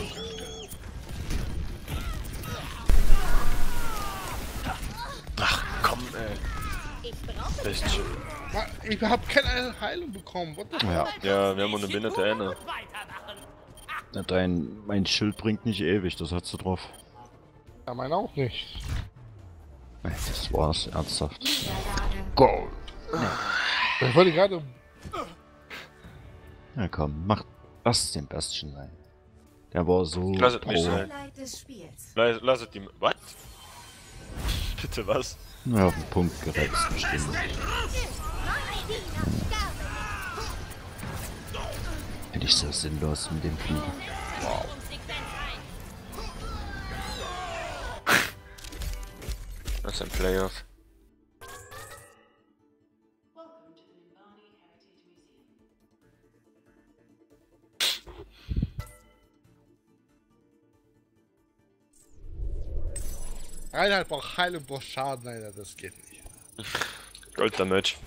Ach komm, ey. Ich brauche Bestien. Ah, Ich hab keine Heilung bekommen. What the Ja, Ja, wir haben eine behinderte Ende. Weitermachen. dein, mein Schild bringt nicht ewig, das hast du drauf. Ja, mein auch nicht. Nee, das war's, ernsthaft. Niederlage. Go! Ich wollte gerade. Na komm, mach das den Bestien sein. Der war so Lass es mich pro. sein. Highlight des Spiels. Lass, lasset die. Was? Bitte was? Ja, auf den Punkt geretzt, bestimmt. Finde ich so sinnlos mit dem Fliegen. Das ist ein Playoff. Reinhard braucht Heilung, braucht Schaden. Alter, das geht nicht. Gold Damage.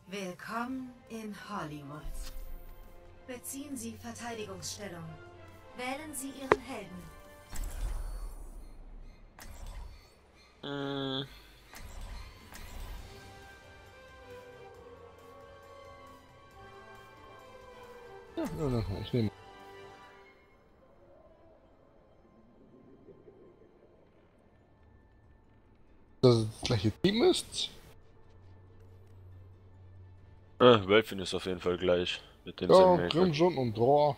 Willkommen in Hollywood. Beziehen Sie Verteidigungsstellung. Wählen Sie Ihren Helden. Hm. Ja, ja, ja, ich nehme. Dass es das gleiche Team ist? Äh, Wölfin ist auf jeden Fall gleich. Mit den Ja, Zen-Maker. Grimjon und Draw.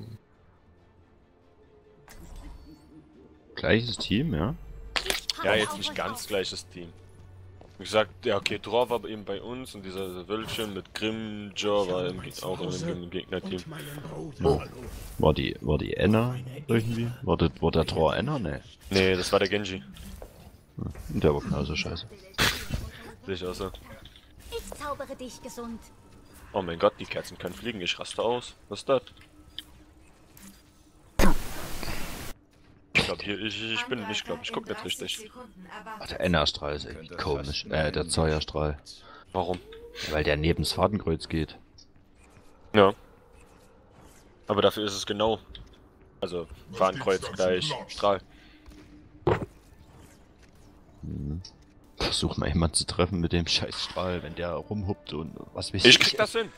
Gleiches Team, ja? Ja, jetzt nicht ganz gleiches Team. Wie gesagt, ja okay, Draw war eben bei uns und dieser Wölfchen mit Grimm, Joe war im, auch in dem Gegnerteam. Oh. War die, war die Enna irgendwie? War, das, war der Tor Enna? Ne. Nee, das war der Genji. Der war genauso scheiße. Sehe ich auch so. Ich zaubere dich gesund. Oh mein Gott, die Kerzen können fliegen, ich raste aus. Was ist das? Ich glaube hier, ich, ich bin, ich glaube, ich guck nicht richtig. Ach, der Enna-Strahl ist irgendwie komisch. Äh, der Zeuerstrahl. Warum? Weil der neben das Fadenkreuz geht. Ja. Aber dafür ist es genau. Also, Fahnenkreuz gleich Strahl. Hm. Versuch mal jemanden zu treffen mit dem scheiß Strahl, wenn der rumhuppt und was weiß Ich krieg das hin.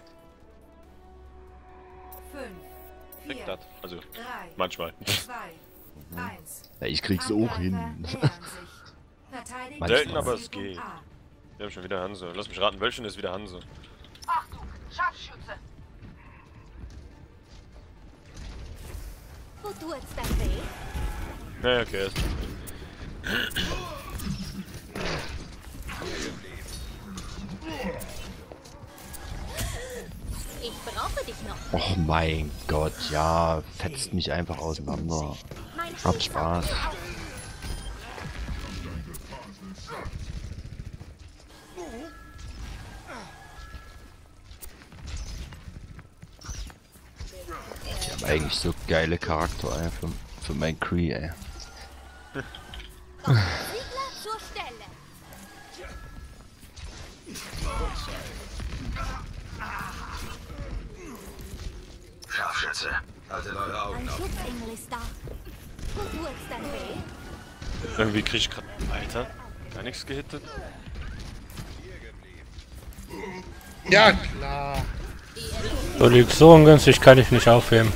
fünf, Krieg vier, das. Also, drei, manchmal. zwei, eins. Ja, ich krieg's auch hin. Manchmal. Selten, aber es geht. Wir haben schon wieder Hanse. Lass mich raten, welchen ist wieder Hanse? Achtung, Scharfschütze! Wo tut's dann weh? Ja, okay, ist. Ich brauche dich noch. Och mein Gott, ja, fetzt mich einfach auseinander. Mein Habt Spaß. Die haben eigentlich so geile Charakter, ey, für, für mein Cree, ey. Siedler zur Stelle. Scharfschütze, haltet eure Augen Ein auf. Schutzengel ist da. Wo tut's dann weh? Irgendwie krieg ich grad weiter. Gar nichts gehittet. Ja, klar. Du liegst so ungünstig, kann ich nicht aufheben.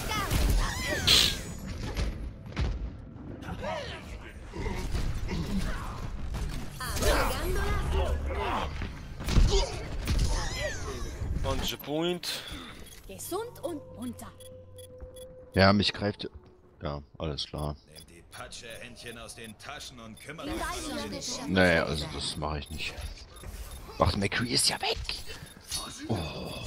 Und the point. Gesund und munter. Ja, mich greift... Ja, alles klar. Nehmt die Patschehändchen aus den Taschen und kümmert Deine Nee, also das mache ich nicht. Ach, McCree ist ja weg! Oh.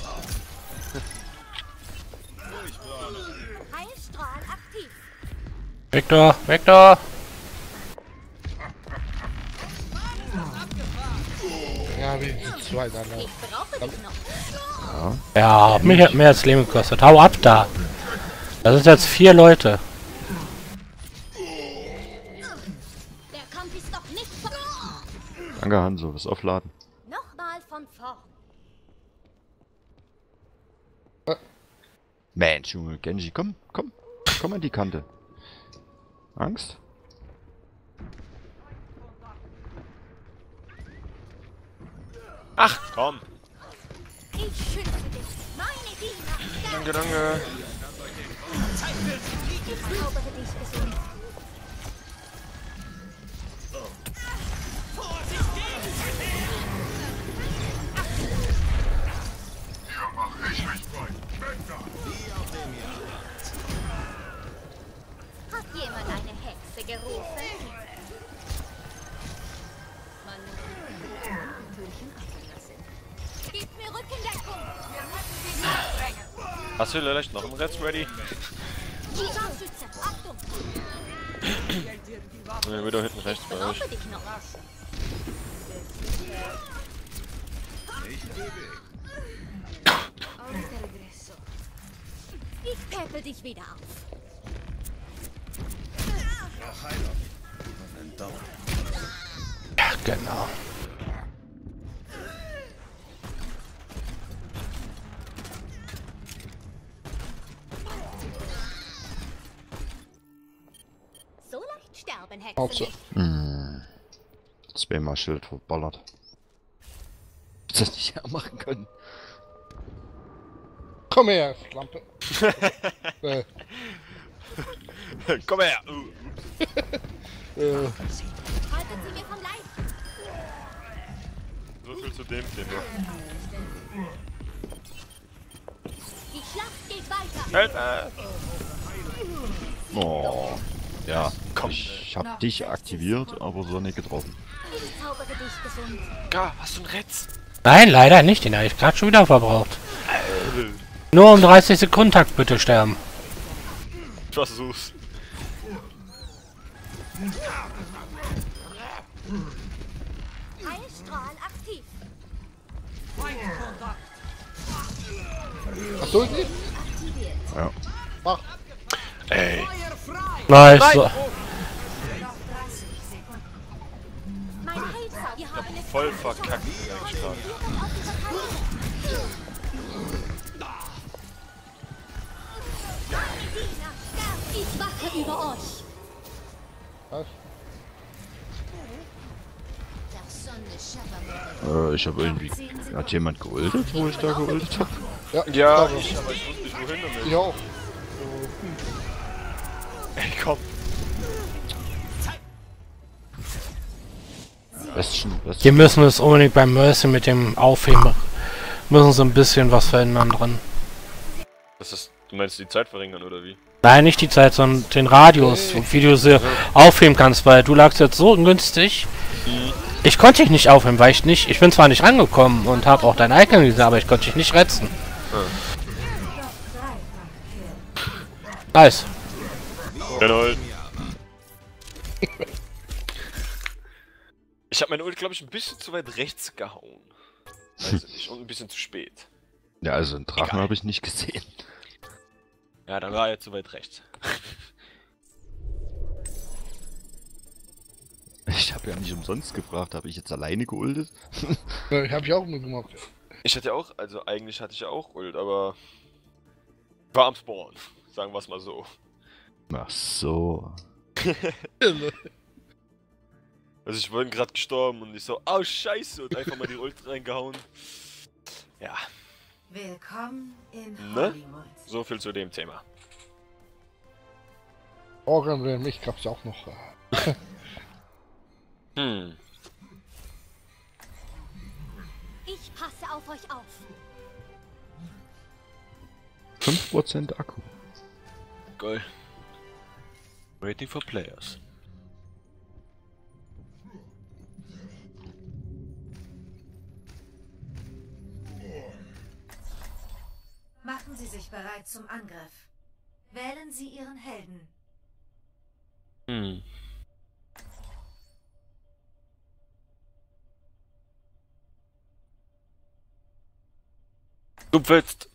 Heilstrahl aktiv. Victor, Victor! Ja, wie die zwei dann. Ich brauche dich noch. Ja, hat mich hat mehr als Leben gekostet. Hau ab da! Das sind jetzt vier Leute. Der Kampf ist doch nicht vorbei. Danke, Hanso, was aufladen. Nochmal von vorn. Mensch, Junge, Genji, komm, komm, komm an die Kante. Angst? Ach, komm. Ich schütze dich. Meine Diener. Danke, danke. Ich zaubere dich gesund. Hat jemand eine Hexe gerufen? Man muss die Türchen offen lassen. Gib mir Rückendeckung. Wir müssen sie nachdrängen. Hast du vielleicht noch einen Retz ready? Scharfschütze, Achtung. Ja, wieder hinten rechts bei euch. Brauche dich noch. Ich peppel dich wieder auf. Ja, genau. sterben, Hauptsache. Hexen. Hm. Zweimal Schild verballert. Hätte das nicht hermachen können. Komm her, Schlampe. äh, Komm her! Uh. äh, Halten Sie mir vom Leib. So viel zu dem Thema. Die Schlacht geht weiter. Hilfe! Oh. Ja, Komm. ich hab dich aktiviert, aber so nicht getroffen. Ich zaubere dich gesund. Gar, hast du einen Retz? Nein, leider nicht. Den habe ich gerade schon wieder verbraucht. Nur um dreißig Sekunden Takt bitte sterben. Ich versuch's. Heilstrahl aktiv. was soll ich? Aktiviert. Ja. Mach. Ey. Nice. So. Noch dreißig Sekunden. Mein Heilzauber. Wir haben es Voll verkackt eigentlich gerade. auf die Verteidigung. Ich wache über euch. Was? Äh, ich hab irgendwie... Hat jemand geuldet, wo ich da geuldet hab? Ja, Ja, da ich, aber ich wusste nicht wohin damit. ich auch. Ey, komm. Westchen, Die Westchen. müssen es unbedingt beim Mercy mit dem Aufheben. Müssen sie ein bisschen was verändern drin. Das ist, du meinst die Zeit verringern oder wie? Nein, nicht die Zeit, sondern den Radius, wie du sie aufheben kannst, weil du lagst jetzt so ungünstig. Ich konnte dich nicht aufheben, weil ich nicht. Ich bin zwar nicht rangekommen und habe auch dein Icon gesehen, aber ich konnte dich nicht retzen. Nice. Genau. Ich habe meine Ult, glaube ich, ein bisschen zu weit rechts gehauen. Weiß ich nicht. Und ein bisschen zu spät. Ja, also einen Drachen Egal. habe ich nicht gesehen. Ja, dann war er zu weit rechts. Ich habe ja nicht umsonst gefragt, habe ich jetzt alleine geuldet? Ja, hab ich auch nur gemacht. Ich hatte ja auch, also eigentlich hatte ich ja auch Ult, aber war am Spawn. Sagen wir es mal so. Ach so. Also ich bin gerade gestorben und ich so, oh scheiße, und einfach mal die Ult reingehauen. Ja, Willkommen in Ne? Hollywood. so viel zu dem Thema. Organ will mich gab's auch noch. äh, Hm. Ich passe auf euch auf. fünf Prozent Akku. Geil. Waiting for players. Machen Sie sich bereit zum Angriff. Wählen Sie Ihren Helden. Hm. Du willst.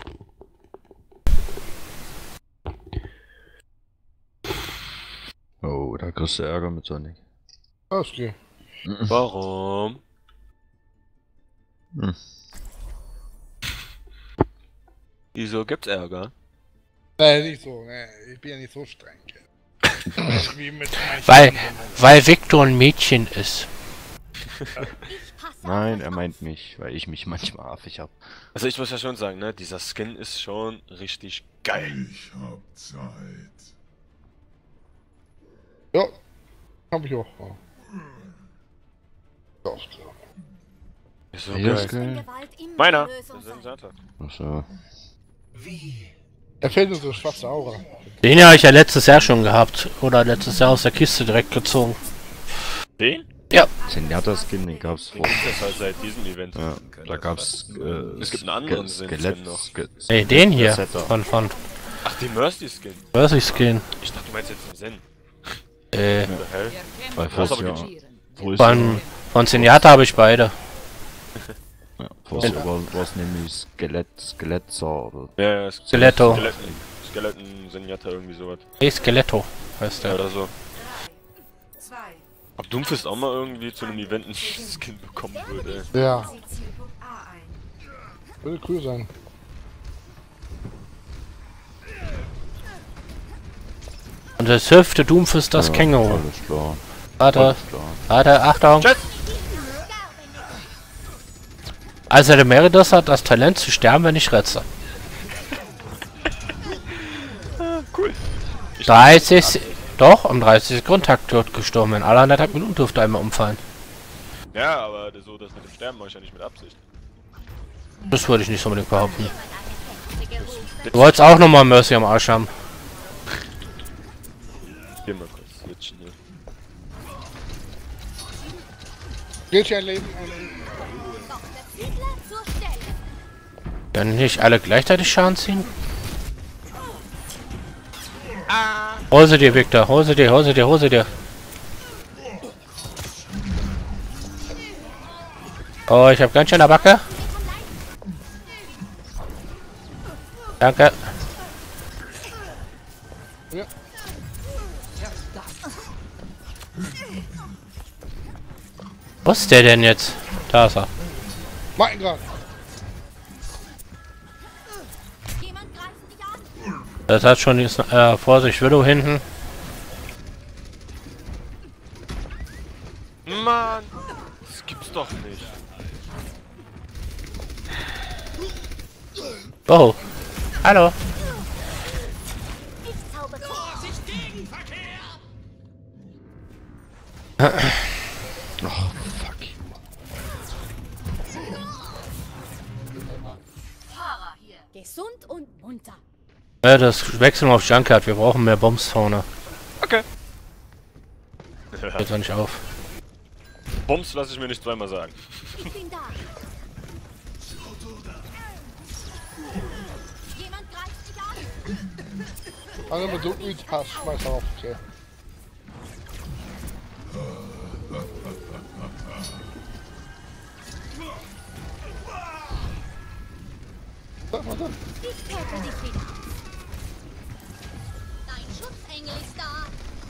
Oh, da kriegst du Ärger mit Sonic. Okay. Warum? Hm. Wieso gibt's Ärger? Nee, nicht so. Nee, ich bin ja nicht so streng. Wie mit meinen Weil, Kindern. weil Victor ein Mädchen ist. Ich passe Nein, auf er euch meint auf. mich, weil ich mich manchmal affig hab. Also ich muss ja schon sagen, ne, dieser Skin ist schon richtig geil. Ich hab Zeit. Ja, hab ich auch. Ja. Ja, ist klar. Ist so Ja, geil. ist geil. Gewalt immer Meiner! die Lösung Das ist ein sein. Sata. Ach so. Er fällt in so schwarze Aura. Den habe ich ja letztes Jahr schon gehabt. Oder letztes Jahr aus der Kiste direkt gezogen. Den? Zenyatta-Skin, den gab's vor. Das ist halt seit diesem Event. Ja, da gab's äh, Es gibt einen anderen Ske- Sinn Skelett noch. Ske Ey, den hier. Setter. Von, von Ach, den Mercy Skin. Mercy Skin. Ich dachte, du meinst jetzt den Zen. Äh, What the hell? Bei Das Force aber ja. gut. Wo ist von, von Zenyatta habe ich beide. ja, Force war war's nämlich Skelett, Skeletzer oder. Ja, ja, Skeletto. Skeletten, Skeletten, Zenyatta, irgendwie sowas. Hey, Skeletto heißt Ja, der. oder so. Zwei. Ob Doomfist auch mal irgendwie zu einem Event einen Skin bekommen würde, ey. Ja, Sie Zielpunkt A ein. würde cool sein. Und das hilft der Doomfist das Ja, Känguru. Alles klar. Warte, Alles klar. warte, Achtung. Tschüss. Also der Meridas hat das Talent zu sterben, wenn ich retze. Cool. dreißig... Doch, um dreißig Sekunden Takt wird gestorben. In aller anderthalb Minuten dürfte einmal umfallen. Ja, aber das so, das mit dem Sterben mache ich ja nicht mit Absicht. Das würde ich nicht so unbedingt behaupten. Du wolltest auch nochmal Mercy am Arsch haben. Geh mal kurz switchen hier. Geht ein Leben, ein Leben. Können nicht alle gleichzeitig Schaden ziehen? Hol sie dir, Victor. Hol sie dir, hol sie dir, hol sie dir. Oh, ich hab ganz schön eine Backe. Danke. Ja. Wo ist der denn jetzt? Da ist er. Mein Gott. Jemand greift dich an. Das hat schon jetzt, äh, Vorsicht, Widow hinten. Mann! Das gibt's doch nicht. Oh. Hallo. Ich zaubere. Oh, fuck. Gesund und munter. Äh, das wechseln wir auf Junkrat. Wir brauchen mehr Bombs vorne. Okay. Hört doch nicht auf. Bums lasse ich mir nicht zweimal sagen. Ich bin da. Jemand greift dich an. Also wenn du Ult hast, schmeiß er auf. Okay. So, warte. Ich töte dich wieder. Dein Schutzengel ist da.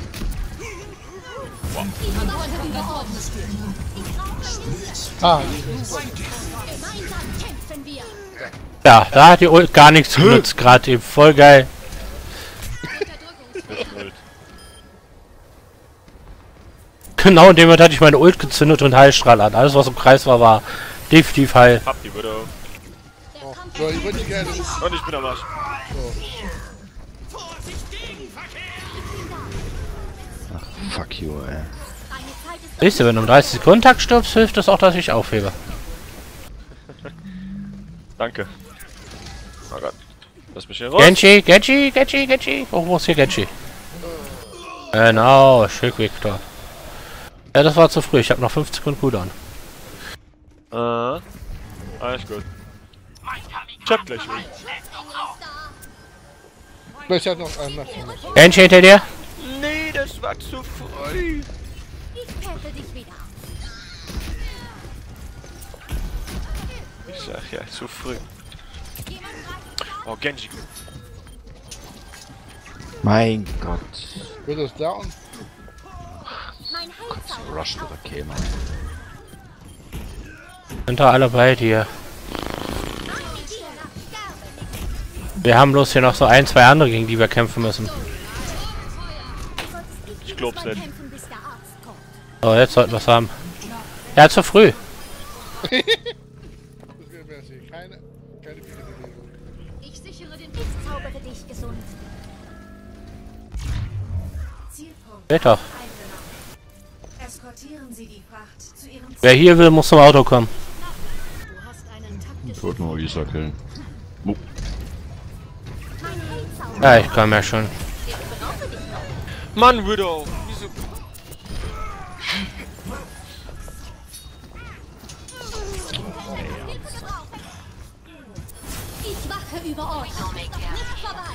Ich wollte die Geordnet spielen. Ich brauche Hilfe. Ah, Gemeinsam kämpfen wir. Ja, da hat die Ult gar nichts genutzt gerade eben. Voll geil. Genau in dem Moment hatte ich meine Ult gezündet und Heilstrahl an. Alles was im Kreis war, war definitiv heil. Hab die Widow. oh, so, ich würde gerne. Und ich bin am Arsch. Fuck you, ey. Deine Zeit ist Siehst du, wenn du um dreißig Sekunden Takt stirbst, hilft das auch, dass ich aufhebe. Danke. Oh Gott. Lass mich hier raus. Genji, Genji, Genji, Genji. Oh, wo ist hier Genji? Genau, schick Victor. Ja, das war zu früh. Ich habe noch fünf Sekunden Cooldown. Äh. Alles gut. Ich hab gleich Ult. Ich hab noch einen. Genji hinter dir. Nee, das war zu früh. Ich töte dich wieder. Ich sag ja, zu früh. Jemand greift dich an. Oh, Genji. Mein Gott. Wird es down? Mein Heilzauber. Rush to the K, Mann. Sind da alle bei dir. Wir haben bloß hier noch so ein, zwei andere, gegen die wir kämpfen müssen. Ich glaub's nicht. Kämpfen, bis der Arzt kommt. So, jetzt sollten wir es haben. Ja, zu früh. Das wird mir sehen. Keine, keine Wiederbewegung. Ich sichere den Ich zaubere dich gesund. Zielpunkt Geht doch. eingenommen. Eskortieren Sie die Fracht zu Ihrem Ziel. Wer hier will, muss zum Auto kommen. Du hast einen taktischen Ich wollte nur Isa killen. Mein Heilzauber. Ja, ich kann ja schon. Ich brauche dich noch. Mann, Widow. Wieso? Hilfe gebrauchen. Ich wache über euch. Nicht vorbei.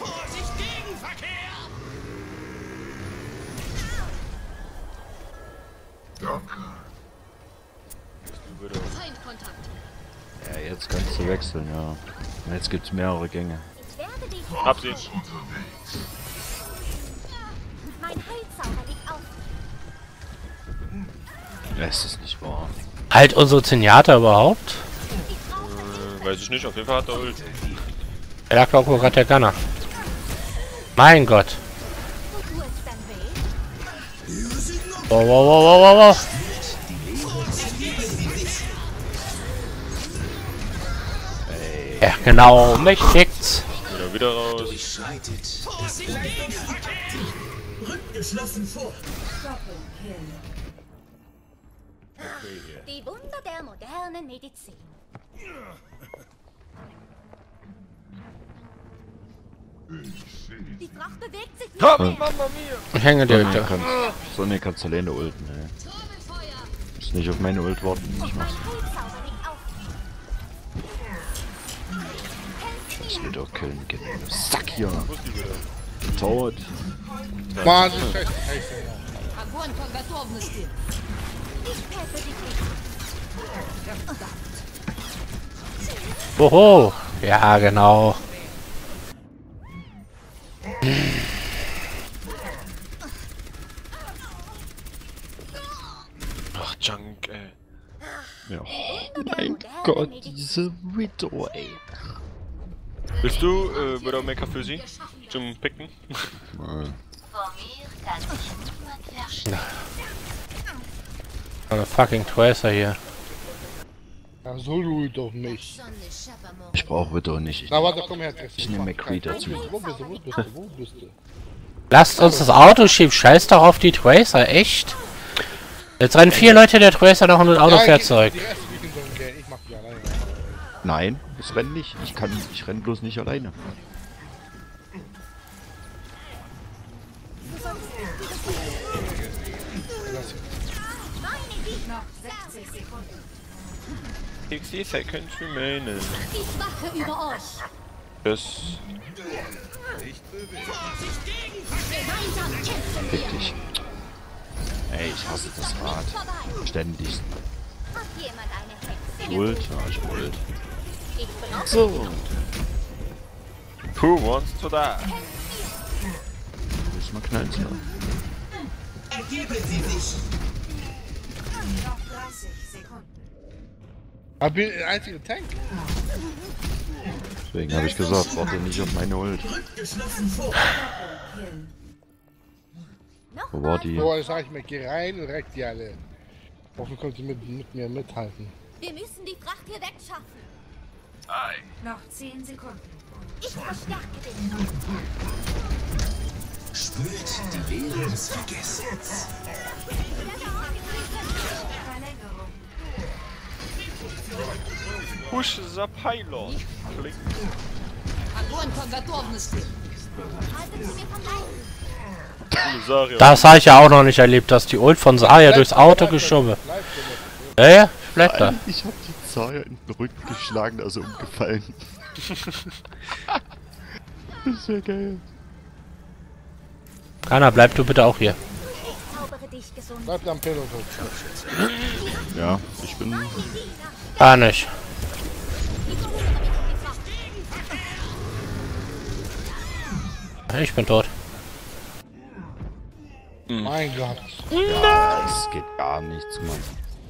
Danke. Widow. Feindkontakt. Ja, jetzt kannst du wechseln, ja. Und jetzt gibt's mehrere Gänge. Ich werde dich. Hab sie. Unterwegs. Mein Heilzauber liegt auf. Es ist nicht wahr. Halt unsere Zenyatta überhaupt? Äh, weiß ich nicht, auf jeden Fall hat er Ult. Er lag auch gerade der Gunner. Mein Gott. Wow, wow, wow, wow, wow, wow. Ja, genau, mich schickt's. Wieder, wieder raus. Die Wunder der modernen Medizin. Die Fracht bewegt sich Ha, nicht mehr. Mama mia! Ich hänge dir wieder. So eine kannst du alleine ulten, ey. Muss nicht auf meine Ult warten. Ich mach's. Zauber liegt auf. Ich will doch killen, genau. Sack hier! Wo ist die wieder? Tot! Mann, das ist scheiße. Scheiße. Огонь по готовности. Ich helfe dich nicht. Oho. Ja, genau. Ach, Junk, ey. Ja. Oh mein Gott, diese Widow, ey. Willst du äh, Widowmaker für sie? Zum Picken? Äh, Vor mir kann sich niemand verstecken. Eine fucking Tracer hier. Ja, so ruhig auf mich. Ich brauch Widow nicht. Ich, Na warte, komm her, Tess. ich nehme McCree dazu. Wo bist du, wo bist du, wo bist du? Lasst uns das Auto schieben. Scheiß doch auf die Tracer, echt. Jetzt rennen vier Leute der Tracer noch und das Auto Ja, fährt die- zurück. Die erste Weekend sollen gehen, ich mach die alleine. Nein, ich renn nicht. Ich kann, ich renn bloß nicht alleine. Noch sechzig Sekunden. sixty seconds remaining. Ich wache über euch. Das. Gemeinsam kämpfen Fick dich. Ey, ich hasse das Rad. vorbei. Ständig. Hat jemand eine Hexe? Ult, ja, ich ult. Ich benutze So. Who wants to die? Muss mal knallen, so. Noch dreißig Sekunden. Aber bin der einzige Tank. Deswegen habe ich gesagt, warte nicht auf meine Ult. Wo war die? So, jetzt sag ich mir, geh rein und reck die alle. Hoffentlich kommt sie mit, mit mir mithalten. Wir müssen die Fracht hier wegschaffen. Noch zehn Sekunden. Ich verstärke dich. Verlängerung. Push the pylon. Klick. Огонь по готовности. Haltet sie mir vom Leib. Saria. Das habe ich ja auch noch nicht erlebt, dass die Ult von Zarya durchs Auto geschoben. Ja, ja, bleibt da. Ich hab die Zarya in den Rücken geschlagen, also umgefallen. Das wäre geil. Anna, bleib du bitte auch hier. Zaubere dich gesund. Bleibt am Peloton. Ja, ich bin. Gar nicht. Ich bin tot. Mein Gott. Ja, es geht gar nichts, Mann.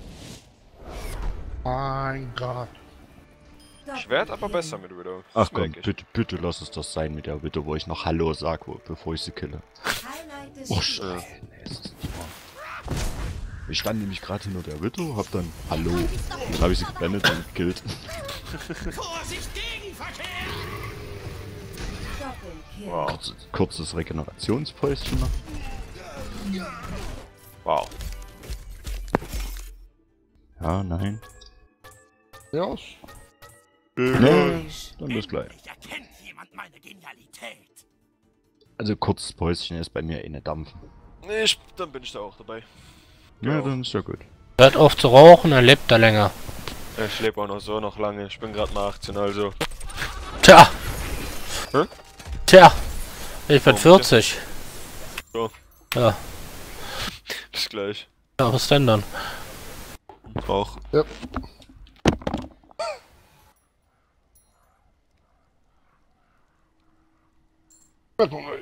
Mein Gott. Ich werd aber besser mit Widow. Ach Das komm, merk ich. bitte, bitte lass es das sein mit der Bitte, wo ich noch Hallo sag, wo- bevor ich sie kille. Highlight des Oh, Scheiße. Nee, es ist nicht wahr. Ich stand nämlich gerade hinter der Widow, hab dann Hallo. Dann hab ich sie geblendet und gekillt. Doppelkill. Wow. Kurz, kurzes Regenerationspäuschen noch. Wow. Ja, nein. Ja, Nee, dann bis gleich. Erkennt jemand meine Genialität? Also kurzes Päuschen ist bei mir eh ne Dampfen. Nee, ich, dann bin ich da auch dabei. Ja, dann ist ja gut. Hört auf zu rauchen, dann lebt er länger. Ich lebe auch noch so noch lange. Ich bin gerade mal achtzehn, also. Tja. Hä? Tja. Ich bin Oh, vierzig. So, Ja. bis gleich. Ja, was denn dann? Auch. ja. Warte mal.